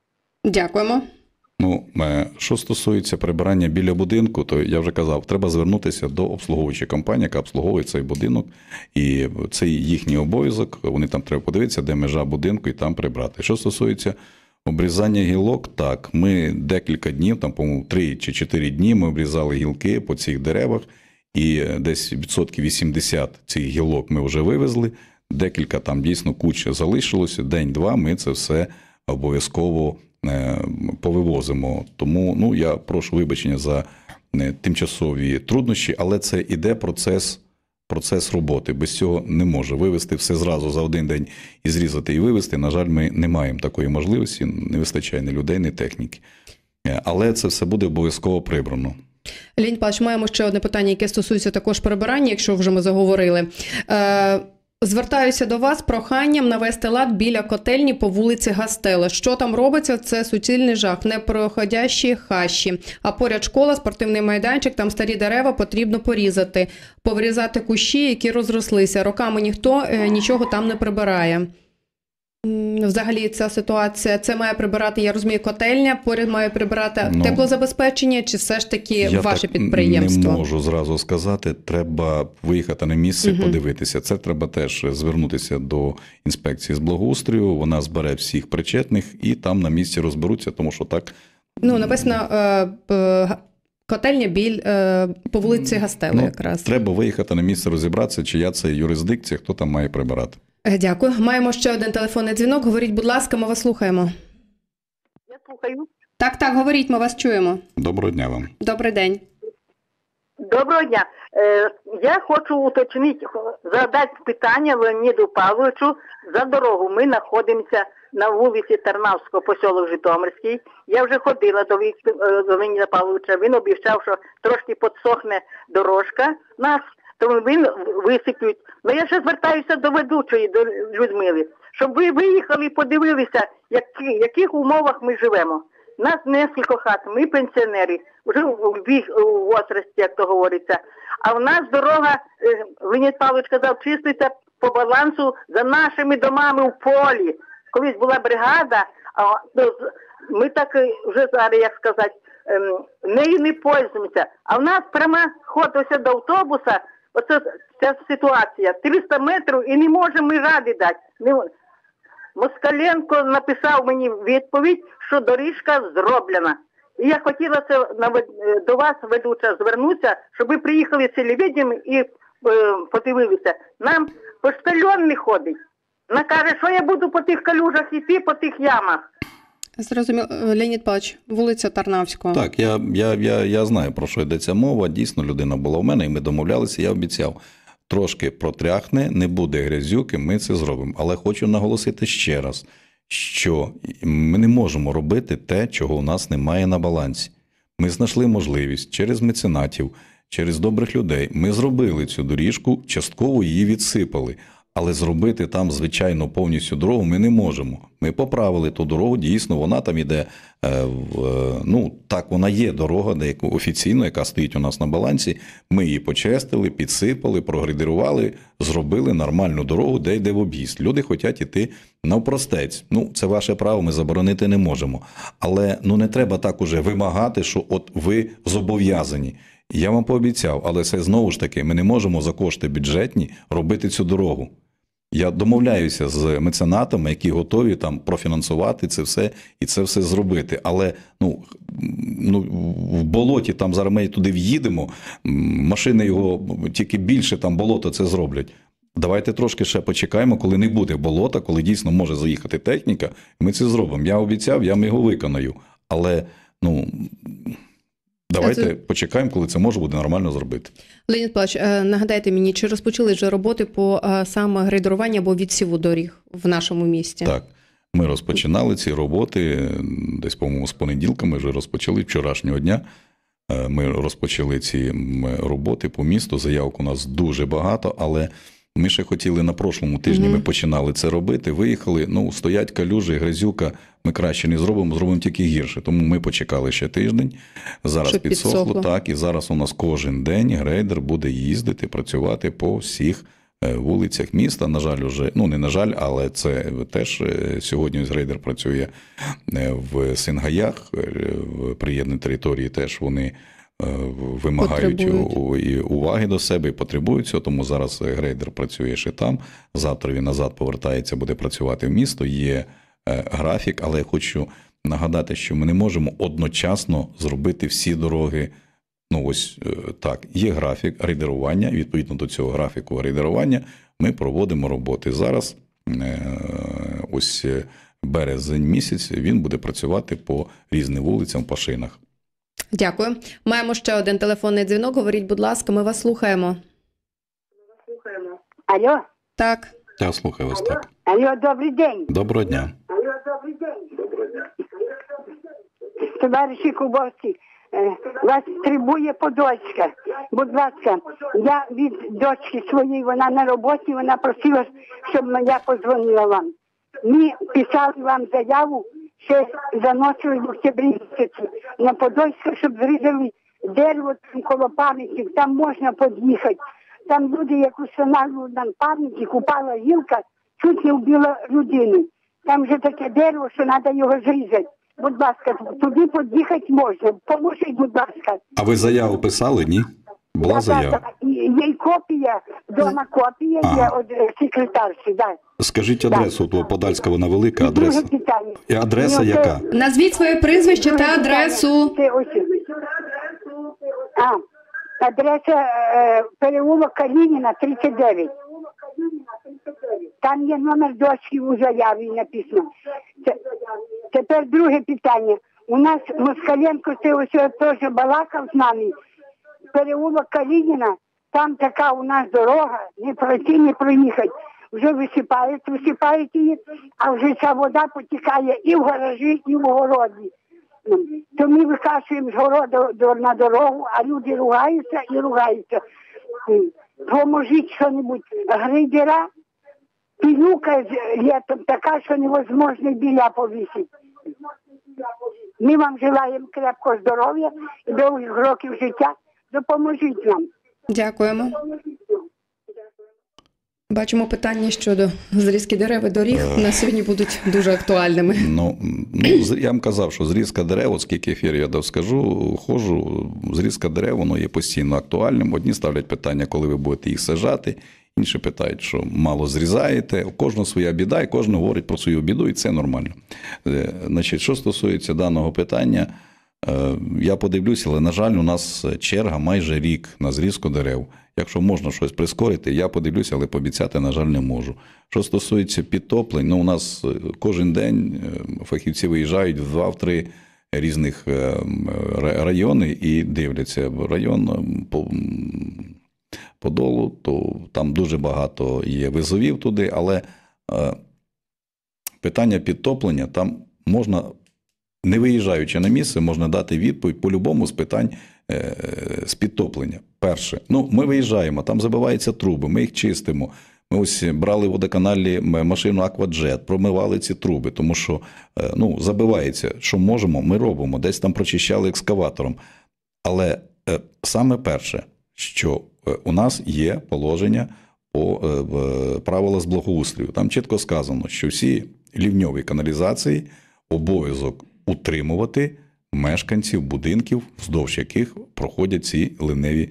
Дякуємо. Ну, що стосується прибирання біля будинку, то я вже казав, треба звернутися до обслуговуючої компанії, яка обслуговує цей будинок, і це їхній обов'язок, вони там треба подивитися, де межа будинку, і там прибрати. Що стосується обрізання гілок, так, ми декілька днів, там, по-моєму, 3 чи 4 дні ми обрізали гілки по цих деревах, і десь 80% цих гілок ми вже вивезли, декілька там дійсно куч залишилося, день-два ми це все обов'язково повивозимо. Тому, ну, я прошу вибачення за тимчасові труднощі, але це іде процес роботи. Без цього не може. Вивезти все зразу за один день і зрізати і вивезти, на жаль, ми не маємо такої можливості, не вистачає ні людей, ні техніки. Але це все буде обов'язково прибрано. Леонід Павлович, маємо ще одне питання, яке стосується також прибирання, якщо вже ми заговорили. Звертаюся до вас з проханням навести лад біля котельні по вулиці Гастела. Що там робиться, це суцільний жах, непроходящі хащі. А поряд школа, спортивний майданчик, там старі дерева потрібно порізати. Поврізати кущі, які розрослися. Роками ніхто нічого там не прибирає. Взагалі ця ситуація, це має прибирати, я розумію, котельня, поряд має прибирати теплозабезпечення, чи все ж таки ваше підприємство? Я не можу зразу сказати, треба виїхати на місце, подивитися. Це треба теж звернутися до інспекції з благоустрою, вона збере всіх причетних і там на місці розберуться, тому що так... Ну, написано котельня по вулиці Гастела якраз. Треба виїхати на місце, розібратися, чия це юрисдикція, хто там має прибирати. Дякую. Маємо ще один телефонний дзвінок. Говоріть, будь ласка, ми вас слухаємо. Я слухаю. Так, говоріть, ми вас чуємо. Доброго дня вам. Добрий день. Доброго дня. Я хочу уточнити, задати питання Леоніду Павловичу за дорогу. Ми знаходимося на вулиці Тарнавського, поселок Житомирський. Я вже ходила до Леоніда Павловича. Він обіцяв, що трошки підсохне дорожка нас, тому він висиплють. Але я ще звертаюся до ведучої, до Людмили, щоб ви виїхали і подивилися, в яких умовах ми живемо. Нас нескільки хат, ми пенсіонери, вже у возрасті, як то говориться. А в нас дорога, Леонід Павлович казав, чиститься по балансу за нашими домами в полі. Колись була бригада, ми так вже зараз, як сказати, нею не пользуємося. А в нас прямо ход ось до автобуса, оце ця ситуація, 300 метрів і не можемо ми ради дати. Москаленко написав мені відповідь, що доріжка зроблена. І я хотіла це до вас, ведуча, звернутися, щоб ви приїхали з телевізієм і подивилися. Нам поштальон не ходить. Вона каже, що я буду по тих калюжах йти, по тих ямах. Зрозуміло. Леонід Павлович, вулиця Тарнавського. Так, я знаю, про що йдеться мова. Дійсно, людина була в мене, і ми домовлялися, я обіцяв. Трошки протряхне, не буде грязюки, ми це зробимо. Але хочу наголосити ще раз, що ми не можемо робити те, чого у нас немає на балансі. Ми знайшли можливість через меценатів, через добрих людей. Ми зробили цю доріжку, частково її відсипали. Але зробити там, звичайно, повністю дорогу ми не можемо. Ми поправили ту дорогу, дійсно, вона там іде, так, вона є дорога, офіційно, яка стоїть у нас на балансі. Ми її почистили, підсипали, прогрейдерували, зробили нормальну дорогу, де йде в об'їзд. Люди хочуть іти навпростець. Це ваше право, ми заборонити не можемо. Але не треба так уже вимагати, що от ви зобов'язані. Я вам пообіцяв, але це знову ж таки, ми не можемо за кошти бюджетні робити цю дорогу. Я домовляюся з меценатами, які готові там профінансувати це все і це все зробити. Але в болоті, там зараз ми туди в'їдемо, машини його тільки більше там болото це зроблять. Давайте трошки ще почекаємо, коли не буде болота, коли дійсно може заїхати техніка, ми це зробимо. Я обіцяв, я його виконаю. Але, давайте почекаємо, коли це може буде нормально зробити. Леонід Павлович, нагадайте мені, чи розпочали вже роботи по саме грейдеруванню або відсіву доріг в нашому місті? Так, ми розпочинали ці роботи, десь, по-моєму, з понеділка ми вже розпочали, вчорашнього дня. Ми розпочали ці роботи по місту, заявок у нас дуже багато, але ми ще хотіли на прошлому тижні, ми починали це робити, виїхали, стоять калюжі, грязюка, ми краще не зробимо, зробимо тільки гірше. Тому ми почекали ще тиждень, зараз підсохло, так, і зараз у нас кожен день грейдер буде їздити, працювати по всіх вулицях міста. На жаль, уже, ну не на жаль, але це теж сьогодні ось грейдер працює в Сингаях, в приєднаній території теж вони вимагають і уваги до себе і потребують цього, тому зараз грейдер працює ще там, завтра він назад повертається, буде працювати в місто, є графік, але я хочу нагадати, що ми не можемо одночасно зробити всі дороги. Ну ось так, є графік рейдерування, і відповідно до цього графіку рейдерування ми проводимо роботи. Зараз ось березень місяць він буде працювати по різним вулицям, по шинах. Дякую. Маємо ще один телефонний дзвінок. Говоріть, будь ласка, ми вас слухаємо. Алло? Так. Я слухаю вас, так. Алло, добрий день. Доброго дня. Товариші Кубовці, вас требує Подольська. Будь ласка, я від дочки своєї, вона на роботі, вона просила, щоб я подзвонила вам. Ми писали вам заяву, ще заносили в октябрі місяці на Подольська, щоб зрізали дерево там коло пам'ятників, там можна під'їхати. Там люди, як установили нам пам'ятник, упала гілка, чуть не вбила людину. Там вже таке дерево, що треба його зрізати. Будь ласка, туди під'їхати можна. Поможіть, будь ласка. А ви заяву писали, ні? Була заява? Є копія, вдома копія, є від секретарші, так. Скажіть адресу, то Подольська вона велика адреса. І адреса яка? Назвіть своє прізвище та адресу. Адреса переулок Калініна, 39. Там є номер дочки у заяві написано. Тепер друге питання. У нас Москаленко, це ось теж балакав з нами. Переулок Калініна, там така у нас дорога, не пройти, не проїхати. Вже висипають її, а вже ця вода потікає і в гаражі, і в городі. То ми викашуємо з городу на дорогу, а люди ругаються і ругаються. Поможіть що-небудь. Грейдера, пилюка літом така, що невозможно біля повісити. Ми вам желаємо крепкого здоров'я і довгих років життя. Допоможіть нам. Дякуємо. Бачимо, питання щодо зрізки дерев і доріг на сьогодні будуть дуже актуальними. Ну, я вам казав, що зрізка дерев, от скільки ефірів я дав скажу, ходжу, зрізка дерев, воно є постійно актуальним. Одні ставлять питання, коли ви будете їх саджати, інші питають, що мало зрізаєте. У кожного своя біда, і кожен говорить про свою біду, і це нормально. Значить, що стосується даного питання, я подивлюся, але, на жаль, у нас черга майже рік на зрізку дерев. Якщо можна щось прискорити, я подивлюся, але пообіцяти, на жаль, не можу. Що стосується підтоплень, ну, у нас кожен день фахівці виїжджають в 2-3 різних райони і дивляться. Район Подолу, то там дуже багато є визовів туди, але питання підтоплення, там можна, не виїжджаючи на місце, можна дати відповідь по-любому з питань з підтоплення. Перше, ну, ми виїжджаємо, там забиваються труби, ми їх чистимо. Ми ось брали в водоканалі машину «Акваджет», промивали ці труби, тому що, ну, забивається. Що можемо, ми робимо. Десь там прочищали екскаватором. Але саме перше, що у нас є положення по правила з благоустрою. Там чітко сказано, що всі лівньові каналізації обов'язок утримувати мешканців будинків, вздовж яких проходять ці ливневі,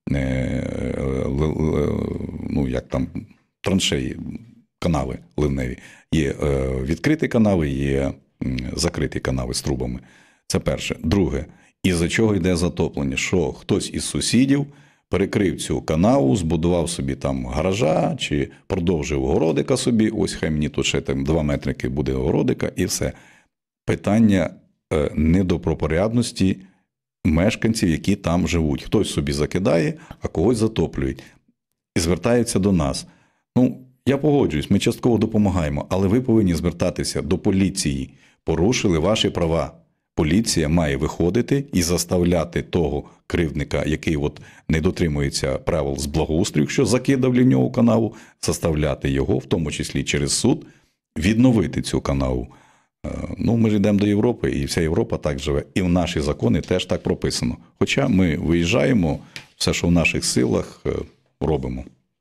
ну, як там, траншеї, канави ливневі. Є відкриті канави, є закриті канави з трубами. Це перше. Друге, із-за чого йде затоплення? Що хтось із сусідів перекрив цю канаву, збудував собі там гаража, чи продовжив городика собі, ось хай мені тут ще там 2 метрики буде городика, і все. Питання недопропорядності мешканців, які там живуть. Хтось собі закидає, а когось затоплюють. І звертаються до нас. Ну, я погоджуюсь, ми частково допомагаємо, але ви повинні звертатися до поліції. Порушили ваші права. Поліція має виходити і заставляти того кривдника, який от не дотримується правил з благоустрою, якщо закидав лівньову канаву, заставляти його, в тому числі через суд, відновити цю канаву. Ну, ми ж йдемо до Європи, і вся Європа так живе. І в наші закони теж так прописано. Хоча ми виїжджаємо, все, що в наших силах, робимо.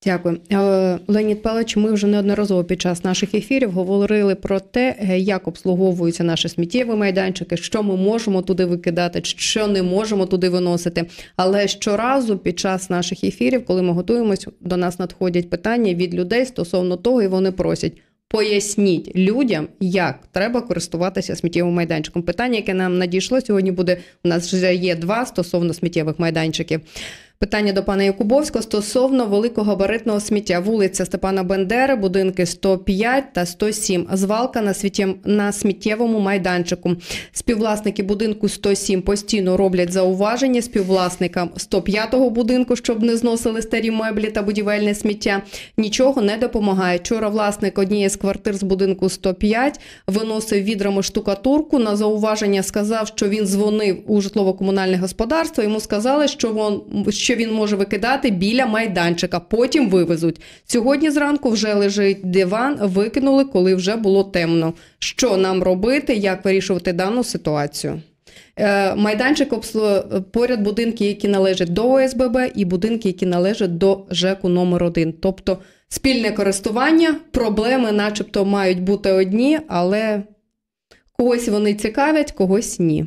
Дякую. Леонід Павлович, ми вже неодноразово під час наших ефірів говорили про те, як обслуговуються наші сміттєві майданчики, що ми можемо туди викидати, що не можемо туди виносити. Але щоразу під час наших ефірів, коли ми готуємось, до нас надходять питання від людей стосовно того, і вони просять: поясніть людям, як треба користуватися сміттєвим майданчиком. Питання, яке нам надійшло сьогодні, буде, у нас вже є 2 стосовно сміттєвих майданчиків. Питання до пана Якубовського стосовно великогабаритного сміття. Вулиця Степана Бендери, будинки 105 та 107. Звалка на сміттєвому майданчику. Співвласники будинку 107 постійно роблять зауваження співвласникам 105-го будинку, щоб не зносили старі меблі та будівельне сміття. Нічого не допомагає. Вчора власник однієї з квартир з будинку 105 виносив відрами штукатурку. На зауваження сказав, що він дзвонив у житлово-комунальне господарство. Йому сказали, що він може викидати біля майданчика, потім вивезуть. Сьогодні зранку вже лежить диван, викинули, коли вже було темно. Що нам робити, як вирішувати дану ситуацію? Майданчик поряд будинки, які належать до ОСББ, і будинки, які належать до ЖЕКу номер 1. Тобто спільне користування, проблеми начебто мають бути одні, але когось вони цікавлять, когось ні.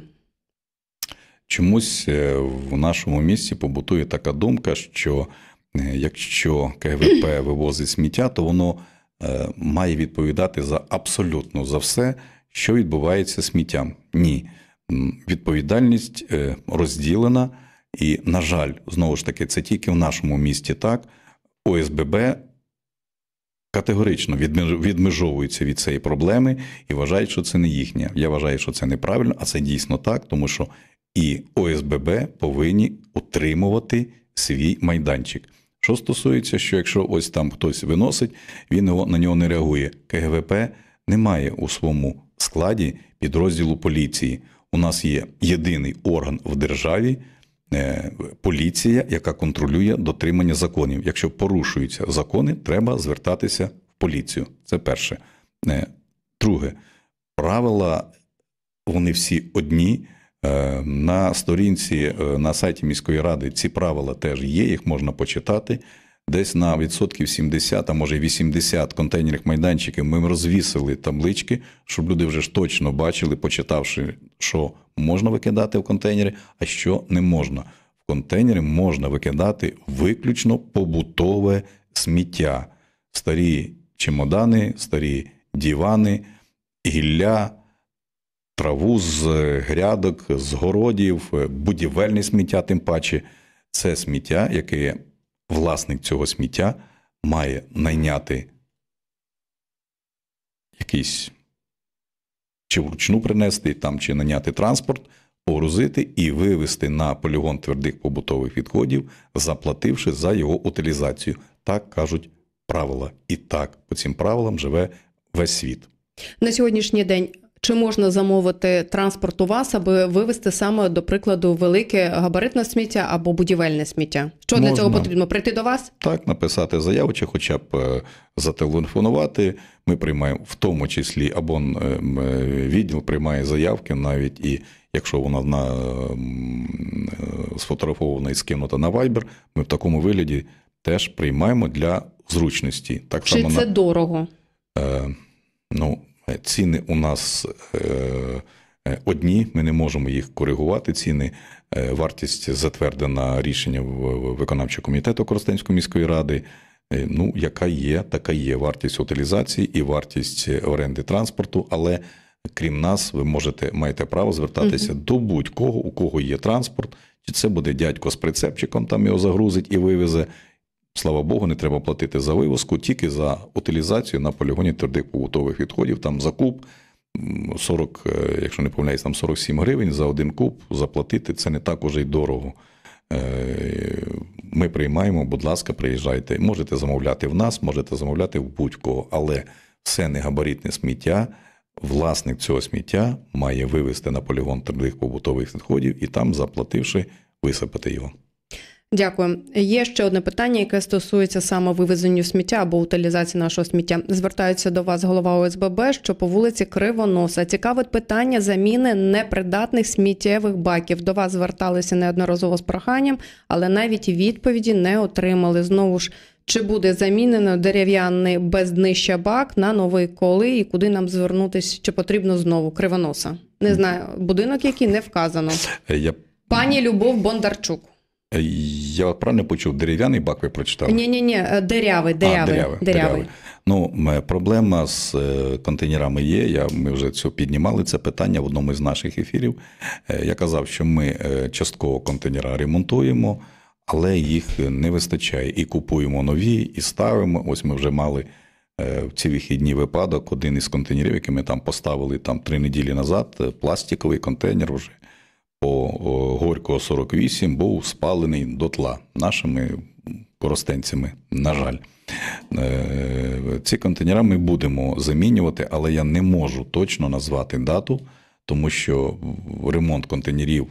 Чомусь в нашому місті побутує така думка, що якщо КГВП вивозить сміття, то воно має відповідати за абсолютно за все, що відбувається з сміттям. Ні. Відповідальність розділена і, на жаль, знову ж таки, це тільки в нашому місті так. ОСББ категорично відмежовуються від цієї проблеми і вважають, що це не їхнє. Я вважаю, що це неправильно, а це дійсно так, тому що і ОСББ повинні утримувати свій майданчик. Що стосується, що якщо ось там хтось виносить, він на нього не реагує. КГВП не має у своєму складі підрозділу поліції. У нас є єдиний орган в державі – поліція, яка контролює дотримання законів. Якщо порушуються закони, треба звертатися в поліцію. Це перше. Друге. Правила, вони всі одні. На сторінці, на сайті міської ради ці правила теж є, їх можна почитати. Десь на відсотків 70, а може 80 контейнерних майданчиків ми розвісили таблички, щоб люди вже ж точно бачили, почитавши, що можна викидати в контейнери, а що не можна. В контейнери можна викидати виключно побутове сміття. Старі чемодани, старі дивани, гілля, траву з грядок, з городів, будівельне сміття, тим паче. Це сміття, яке власник цього сміття має найняти якийсь, чи вручну принести, там, чи найняти транспорт, погрузити і вивезти на полігон твердих побутових відходів, заплативши за його утилізацію. Так кажуть правила. І так по цим правилам живе весь світ. На сьогоднішній день чи можна замовити транспорт у вас, аби вивезти саме, до прикладу, велике габаритне сміття або будівельне сміття? Що для цього потрібно? Прийти до вас? Так, написати заяву, чи хоча б зателефонувати. Ми приймаємо, в тому числі, або відділ приймає заявки навіть, і якщо вона сфотографована і скинута на Viber, ми в такому вигляді теж приймаємо для зручності. Так чи само це дорого? Ціни у нас одні, ми не можемо їх коригувати, ціни. Вартість затвердена рішенням виконавчого комітету Коростенської міської ради. Яка є, така є вартість утилізації і вартість оренди транспорту, але крім нас, ви маєте право звертатися до будь-кого, у кого є транспорт, чи це буде дядько з прицепчиком, там його загрузить і вивезе. Слава Богу, не треба платити за вивозку, тільки за утилізацію на полігоні твердих побутових відходів. Там за куб 40, якщо не помиляюсь, там 47 гривень за один куб заплатити, це не так уже й дорого. Ми приймаємо, будь ласка, приїжджайте. Можете замовляти в нас, можете замовляти в будь-кого, але все негабаритне сміття, власник цього сміття має вивезти на полігон твердих побутових відходів і там, заплативши, висипати його. Дякую. Є ще одне питання, яке стосується саме вивезення сміття або утилізації нашого сміття. Звертається до вас голова ОСББ, що по вулиці Кривоноса цікавить питання заміни непридатних сміттєвих баків. До вас зверталися неодноразово з проханням, але навіть відповіді не отримали. Знову ж, Чи буде замінено дерев'яний без днища бак на новий коли і куди нам звернутися, чи потрібно знову? Кривоноса. Не знаю, будинок який не вказано. Пані Любов Бондарчук. Я правильно почув, дерев'яний бак ви прочитали? Ні, дерявий. Ну, проблема з контейнерами є, ми вже піднімали це питання в одному із наших ефірів. Я казав, що ми частково контейнера ремонтуємо, але їх не вистачає. І купуємо нові, і ставимо. Ось ми вже мали в ці вихідні випадок, один із контейнерів, який ми там поставили 3 неділі назад, пластиковий контейнер вже по Горького 48 був спалений дотла нашими коростенцями, на жаль. Ці контейнери ми будемо замінювати, але я не можу точно назвати дату, тому що ремонт контейнерів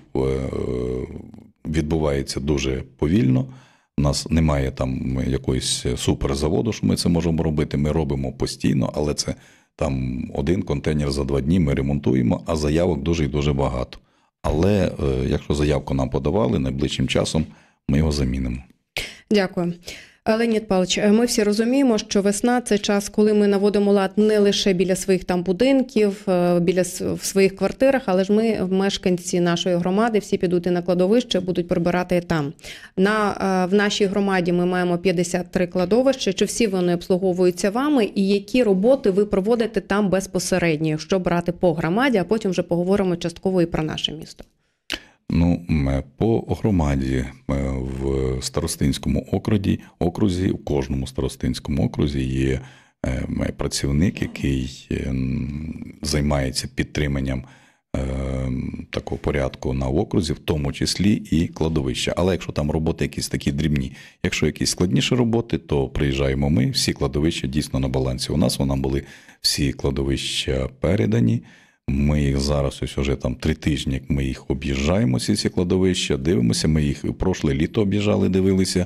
відбувається дуже повільно. У нас немає там якоїсь суперзаводу, що ми це можемо робити. Ми робимо постійно, але це там один контейнер за 2 дні ми ремонтуємо, а заявок дуже і дуже багато. Але якщо заявку нам подавали, найближчим часом ми його замінимо. Дякую. Леонід Павлович, ми всі розуміємо, що весна – це час, коли ми наводимо лад не лише біля своїх там будинків, в своїх квартирах, але ж ми, мешканці нашої громади, всі підуть на кладовище, будуть прибирати там. В нашій громаді ми маємо 53 кладовища. Чи всі вони обслуговуються вами? І які роботи ви проводите там безпосередньо, якщо брати по громаді, а потім вже поговоримо частково і про наше місто? Ну, по громаді в Старостинському окрузі, в кожному Старостинському окрузі є працівник, який займається підтриманням такого порядку на окрузі, в тому числі і кладовища. Але якщо там роботи якісь такі дрібні, якщо якісь складніші роботи, то приїжджаємо ми, всі кладовища дійсно на балансі. У нас вона були всі кладовища передані. Ми їх зараз, ось уже 3 тижні, як ми їх об'їжджаємо, ці кладовища, дивимося, ми їх прошле літо об'їжджали, дивилися,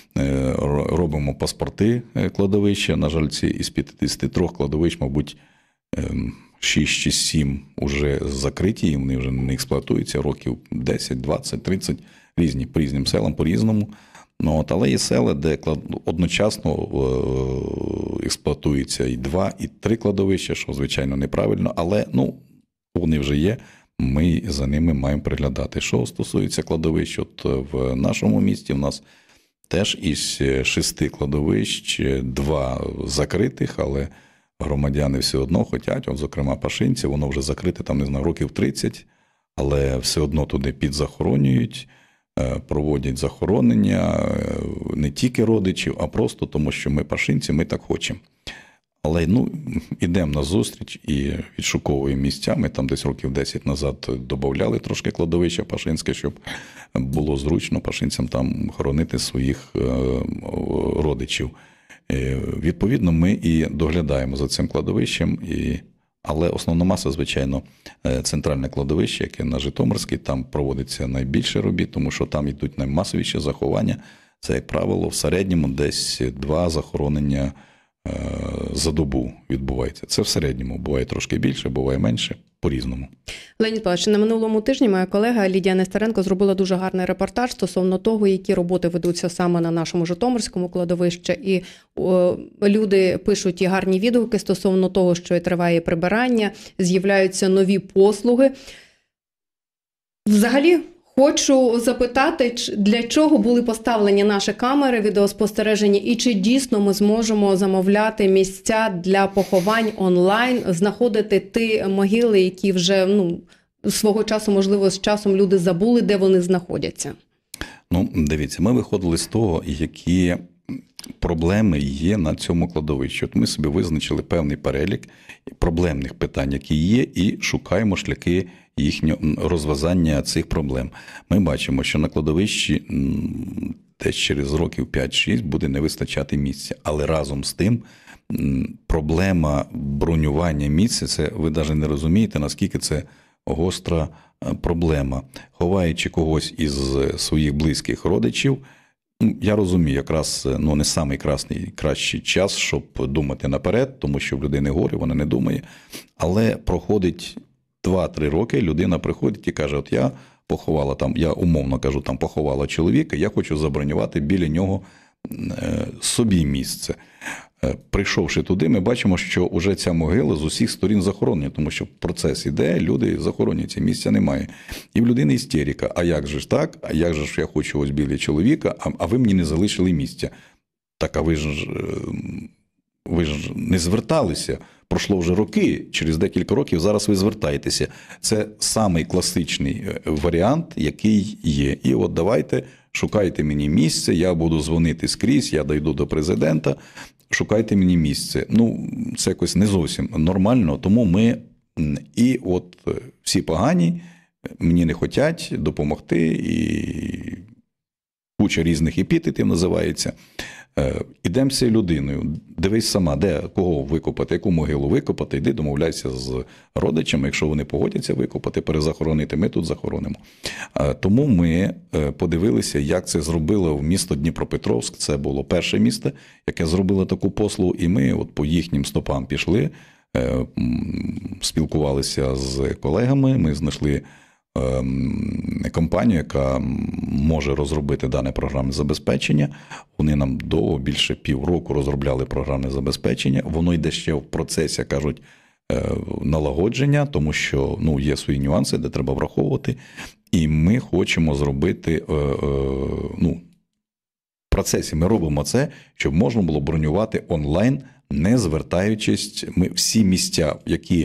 робимо паспорти кладовища. На жаль, ці із 53 кладовищ, мабуть, 6 чи 7 вже закриті, і вони вже не експлуатуються, років 10, 20, 30, різні, по різним селам, по-різному. Але є села, де одночасно експлуатуються і 2, і 3 кладовища, що, звичайно, неправильно, але вони вже є, ми за ними маємо приглядати. Що стосується кладовищ, в нашому місті у нас теж із 6 кладовищ 2 закритих, але громадяни все одно хочуть, зокрема Пашинці, воно вже закрите, не знаю, років 30, але все одно туди підзахоронюють, проводять захоронення не тільки родичів, а просто тому, що ми пашинці, ми так хочемо. Але йдемо на зустріч і відшуковуємо місця. Ми там десь років 10 назад додавали трошки кладовища пашинське, щоб було зручно пашинцям там хоронити своїх родичів. Відповідно, ми і доглядаємо за цим кладовищем, але основна маса, звичайно, центральне кладовище, яке на Житомирській, там проводиться найбільше робіт, тому що там йдуть наймасовіші заховання. Це, як правило, в середньому десь 2 захоронення за добу відбувається. Це в середньому. Буває трошки більше, буває менше, по-різному. Леонід Павлович, на минулому тижні моя колега Лідія Нестеренко зробила дуже гарний репортаж стосовно того, які роботи ведуться саме на нашому Житомирському кладовищі. І люди пишуть і гарні відгуки стосовно того, що триває прибирання, з'являються нові послуги. Взагалі, хочу запитати, для чого були поставлені наші камери відеоспостереження і чи дійсно ми зможемо замовляти місця для поховань онлайн, знаходити ті могили, які вже свого часу, можливо, з часом люди забули, де вони знаходяться? Дивіться, ми виходили з того, які проблеми є на цьому кладовищі. Ми собі визначили певний перелік проблемних питань, які є, і шукаємо шляхи їхнього розв'язання цих проблем. Ми бачимо, що на кладовищі десь через років 5-6 буде не вистачати місця. Але разом з тим проблема бронювання місця, це ви навіть не розумієте, наскільки це гостра проблема. Ховаючи когось із своїх близьких родичів, я розумію, якраз не самий кращий час, щоб думати наперед, тому що в людини горе, вона не думає. Але проходить 2-3 роки, людина приходить і каже, я поховала я умовно кажу, поховала чоловіка, я хочу забронювати біля нього собі місце. Прийшовши туди, ми бачимо, що вже ця могила з усіх сторін захоронена, тому що процес іде, люди захоронюються, місця немає. І в людини істерика. А як же ж так? А як же ж я хочу ось біля чоловіка, а ви мені не залишили місця? Так, а ви ж не зверталися. Пройшло вже роки, через декілька років зараз ви звертаєтеся. Це самий класичний варіант, який є. І от давайте, шукайте мені місце, я буду дзвонити скрізь, я дійду до президента, шукайте мені місце. Ну, це якось не зовсім нормально, тому ми і от всі погані, мені не хочуть допомогти, і куча різних епітетів називається. Ідемо з цією людиною, дивись сама, де, кого викопати, яку могилу викопати, йди домовляйся з родичами, якщо вони погодяться викопати, перезахоронити, ми тут захоронимо. Тому ми подивилися, як це зробило в місто Дніпропетровськ, це було перше місто, яке зробило таку послугу, і ми от по їхнім стопам пішли, спілкувалися з колегами, ми знайшли компанію, яка може розробити дане програмне забезпечення. Вони нам довго, більше півроку розробляли програмне забезпечення. Воно йде ще в процесі, кажуть, налагодження, тому що є свої нюанси, де треба враховувати. І ми хочемо зробити, в процесі ми робимо це, щоб можна було бронювати онлайн, не звертаючись. Ми всі місця, які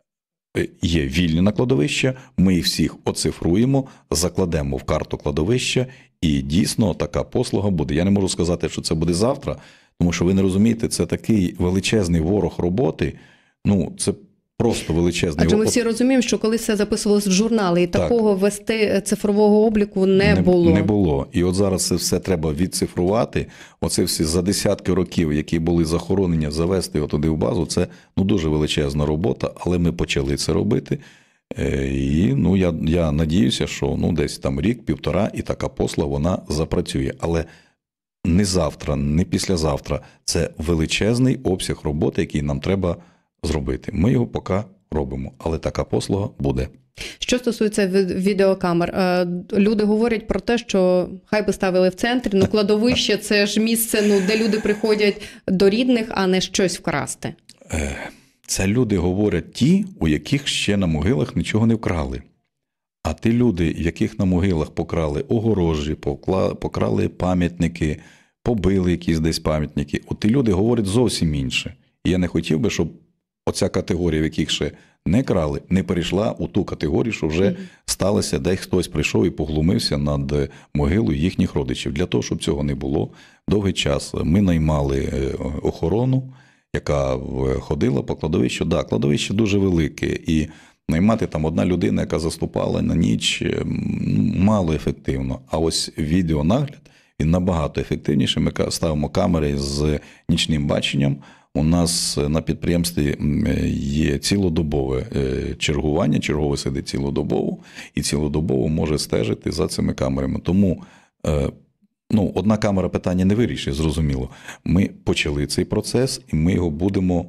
є вільні на кладовища, ми їх всіх оцифруємо, закладемо в карту кладовища, і дійсно така послуга буде. Я не можу сказати, що це буде завтра, тому що ви не розумієте, це такий величезний ворог роботи, це просто величезний. Адже ми всі розуміємо, що коли це записувалось в журнали, і такого вести цифрового обліку не було. Не було. І от зараз це все треба відцифрувати. Оце всі за десятки років, які були захоронення, завести туди в базу, це дуже величезна робота, але ми почали це робити. І я надіюся, що десь там рік-півтора, і така послуга, вона запрацює. Але не завтра, не післязавтра. Це величезний обсяг роботи, який нам треба зробити. Ми його поки робимо, але така послуга буде. Що стосується відеокамер, люди говорять про те, що хай би ставили в центрі, кладовище – це ж місце, де люди приходять до рідних, а не щось вкрасти. Це люди говорять ті, у яких ще на могилах нічого не вкрали. А ті люди, яких на могилах покрали огорожі, покрали пам'ятники, побили якісь десь пам'ятники, ті люди говорять зовсім інше. І я не хотів би, щоб оця категорія, в яких ще не крали, не перейшла у ту категорію, що вже сталося, де хтось прийшов і поглумився над могилою їхніх родичів. Для того, щоб цього не було, довгий час ми наймали охорону, яка ходила по кладовищу. Так, кладовище дуже велике, і наймати там одна людина, яка заступала на ніч, мало ефективно. А ось відеонагляд, він набагато ефективніше. Ми ставимо камери з нічним баченням. У нас на підприємстві є цілодобове чергування, черговий сидить цілодобово, і цілодобово може стежити за цими камерами. Тому одна камера питання не вирішує, зрозуміло. Ми почали цей процес, і ми його будемо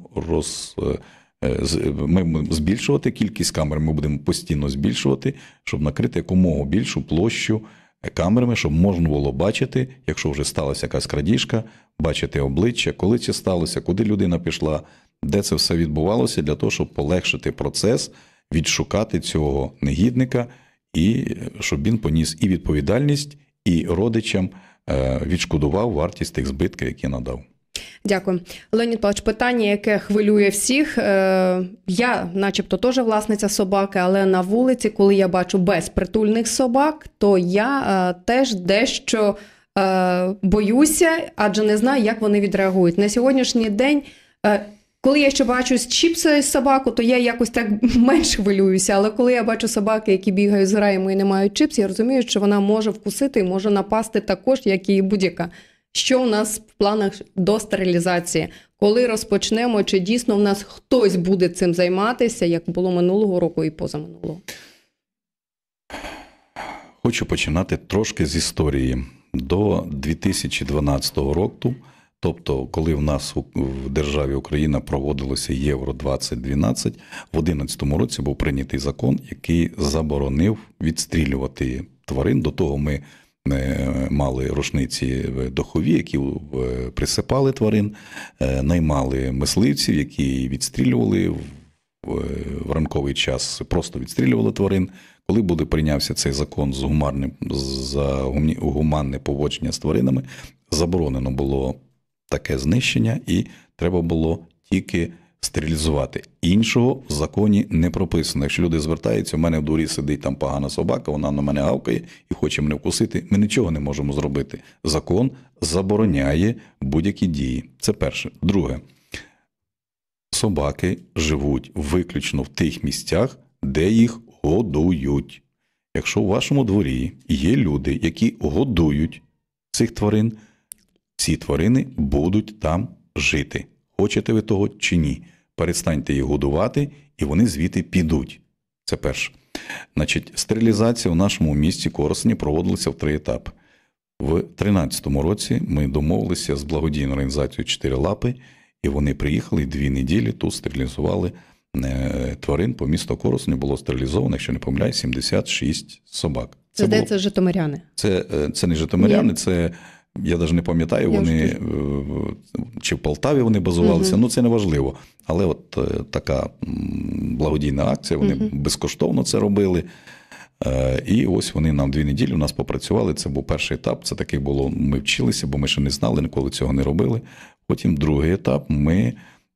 збільшувати. Кількість камер ми будемо постійно збільшувати, щоб накрити якомога більшу площу камерами, щоб можна було бачити, якщо вже сталася якась крадіжка, бачити обличчя, коли це сталося, куди людина пішла, де це все відбувалося, для того, щоб полегшити процес, відшукати цього негідника, і щоб він поніс і відповідальність, і родичам відшкодував вартість тих збитків, які надав. Дякую. Леонід Павлович, питання, яке хвилює всіх. Я начебто теж власниця собаки, але на вулиці, коли я бачу безпритульних собак, то я теж дещо боюся, адже не знаю, як вони відреагують. На сьогоднішній день, коли я ще бачу з чіпсою собаку, то я якось так менш хвилююся, але коли я бачу собаки, які бігають з граями і не мають чіпс, я розумію, що вона може вкусити і може напасти також, як і будь-яка. Що у нас в планах до стерилізації? Коли розпочнемо, чи дійсно в нас хтось буде цим займатися, як було минулого року і позаминулого? Хочу починати трошки з історії. До 2012 року, тобто коли в нас в державі Україна проводилося Євро-2012, в 2011 році був прийнятий закон, який заборонив відстрілювати тварин. До того ми мали рушниці дохові, які присипали тварин, наймали мисливців, які відстрілювали в ранковий час, просто відстрілювали тварин. Коли буде прийнявся цей закон за гуманне поводження з тваринами, заборонено було таке знищення і треба було тільки стерилізувати. Іншого в законі не прописано. Якщо люди звертаються, у мене в дворі сидить там погана собака, вона на мене гавкає і хоче мене вкусити, ми нічого не можемо зробити. Закон забороняє будь-які дії. Це перше. Друге. Собаки живуть виключно в тих місцях, де їх годують. Якщо у вашому дворі є люди, які годують цих тварин, ці тварини будуть там жити. Хочете ви того чи ні? Перестаньте їх годувати, і вони звідти підуть. Це перше. Значить, стерилізація в нашому місті Коростені проводилася в 3 етапи. В 2013 році ми домовилися з благодійною організацією «Чотири лапи», і вони приїхали і 2 неділі тут стерилізували тварин. По місту Коростені було стерилізовано, якщо не помиляюсь, 76 собак. Це здається, житомиряни. Це не житомиряни, це, я навіть не пам'ятаю, вони чи в Полтаві вони базувалися, це не важливо. Але от така благодійна акція, вони безкоштовно це робили. І ось вони нам 2 неділі у нас попрацювали, це був перший етап, це таки було, ми вчилися, бо ми ще не знали, ніколи цього не робили. Потім другий етап, ми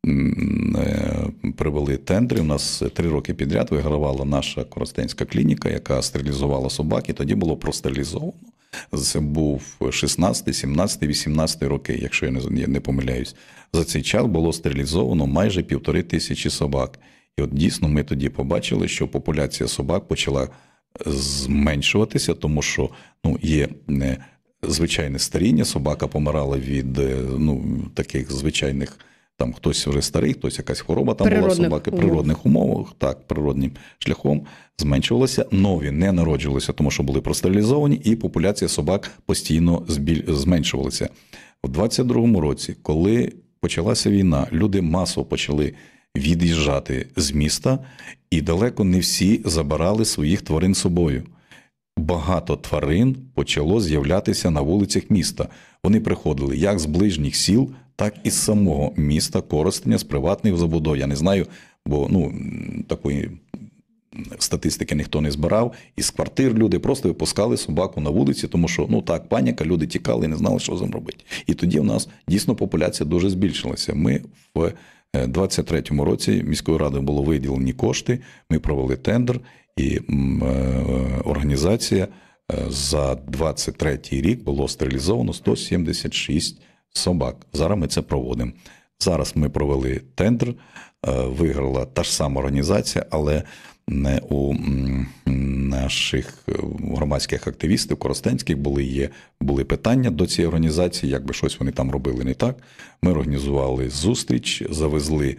провели тендри, у нас 3 роки підряд вигравала наша коростенська клініка, яка стерилізувала собак, і тоді було простерилізовано. Це був 16, 17, 18 роки, якщо я не помиляюсь. За цей час було стерилізовано майже 1500 собак. І от дійсно ми тоді побачили, що популяція собак почала зменшуватися, тому що є звичайне старіння, собака помирала від таких звичайних, там хтось вже старий, хтось якась хвороба там була собаки, природних умовах, так, природним шляхом зменшувалася, нові не народжувалися, тому що були простерилізовані, і популяція собак постійно зменшувалася. У 22-му році, коли почалася війна, люди масово почали від'їжджати з міста, і далеко не всі забирали своїх тварин з собою. Багато тварин почало з'являтися на вулицях міста. Вони приходили як з ближніх сіл, так і з самого міста Коростеня, з приватних забудов. Я не знаю, бо такої статистики ніхто не збирав. Із квартир люди просто випускали собаку на вулиці, тому що, паніка, люди тікали і не знали, що з ним робити. І тоді в нас дійсно популяція дуже збільшилася. Ми в 23-му році міською радою було виділені кошти, ми провели тендер, і організація за 23-й рік було стерилізовано 176 собак. Зараз ми це проводимо. Зараз ми провели тендер, виграла та ж сама організація, але не у наших громадських активістів, коростенських, були питання до цієї організації, якби щось вони там робили не так. Ми організували зустріч, завезли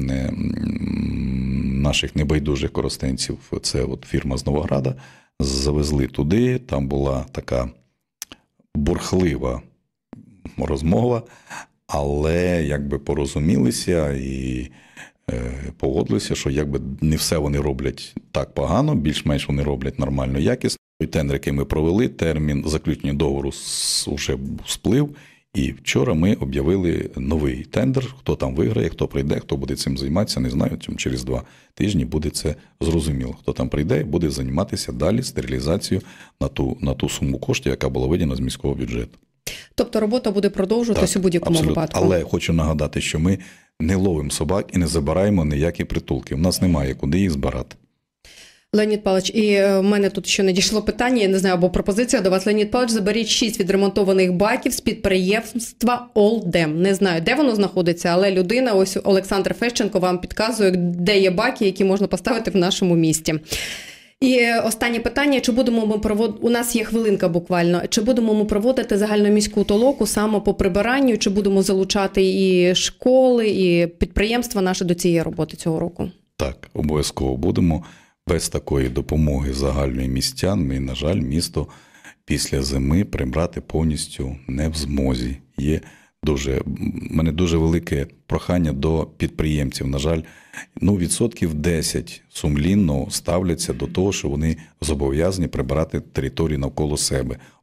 наших небайдужих коростенців, це от фірма з Новограда, завезли туди, там була така бурхлива розмова, але якби порозумілися і погодилися, що якби не все вони роблять так погано, більш-менш вони роблять нормально, якісно. Той тендер, який ми провели, термін заключення договору вже сплив, і вчора ми об'явили новий тендер, хто там виграє, хто прийде, хто буде цим займатися, не знаю, через 2 тижні буде це зрозуміло. Хто там прийде, буде займатися далі стерилізацією на ту суму коштів, яка була виділена з міського бюджету. Тобто робота буде продовжуватися у будь-якому випадку? Але хочу нагадати, що ми не ловимо собак і не забираємо ніякі притулки. У нас немає куди їх збирати. Леонід Павлович, і в мене тут ще надійшло питання, я не знаю, або пропозиція до вас. Леонід Павлович, заберіть 6 відремонтованих баків з підприємства «Олдем». Не знаю, де воно знаходиться, але людина, ось Олександр Фещенко, вам підказує, де є баки, які можна поставити в нашому місті. І останнє питання, чи будемо ми проводити, у нас є хвилинка буквально, чи будемо ми проводити загальноміську толоку саме по прибиранню, чи будемо залучати і школи, і підприємства наші до цієї роботи цього року? Так, обов'язково будемо. Без такої допомоги загальної містян ми, на жаль, місто після зими прибрати повністю не в змозі. У мене дуже велике прохання до підприємців. На жаль, 10% сумлінно ставляться до того, що вони зобов'язані прибирати територію навколо себе.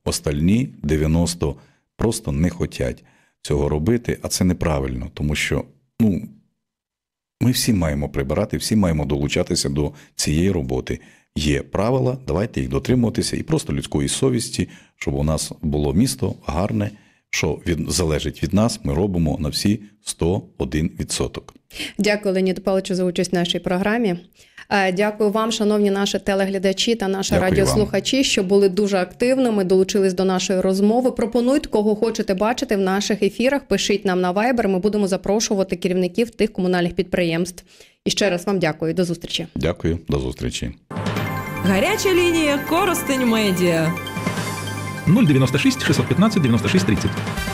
Остальні 90 просто не хочуть цього робити, а це неправильно, тому що ми всі маємо прибирати, всі маємо долучатися до цієї роботи. Є правила, давайте їх дотримуватися і просто людської совісті, щоб у нас було місто гарне, що залежить від нас, ми робимо на всі 101%. Дякую, Леоніду Павловичу, за участь в нашій програмі. Дякую вам, шановні наші телеглядачі та наші радіослухачі, що були дуже активними, долучились до нашої розмови. Пропонуйте, кого хочете бачити в наших ефірах, пишіть нам на Viber, ми будемо запрошувати керівників тих комунальних підприємств. І ще раз вам дякую, до зустрічі. Дякую, до зустрічі. Гаряча лінія Коростень Медіа. 096 615 96 30.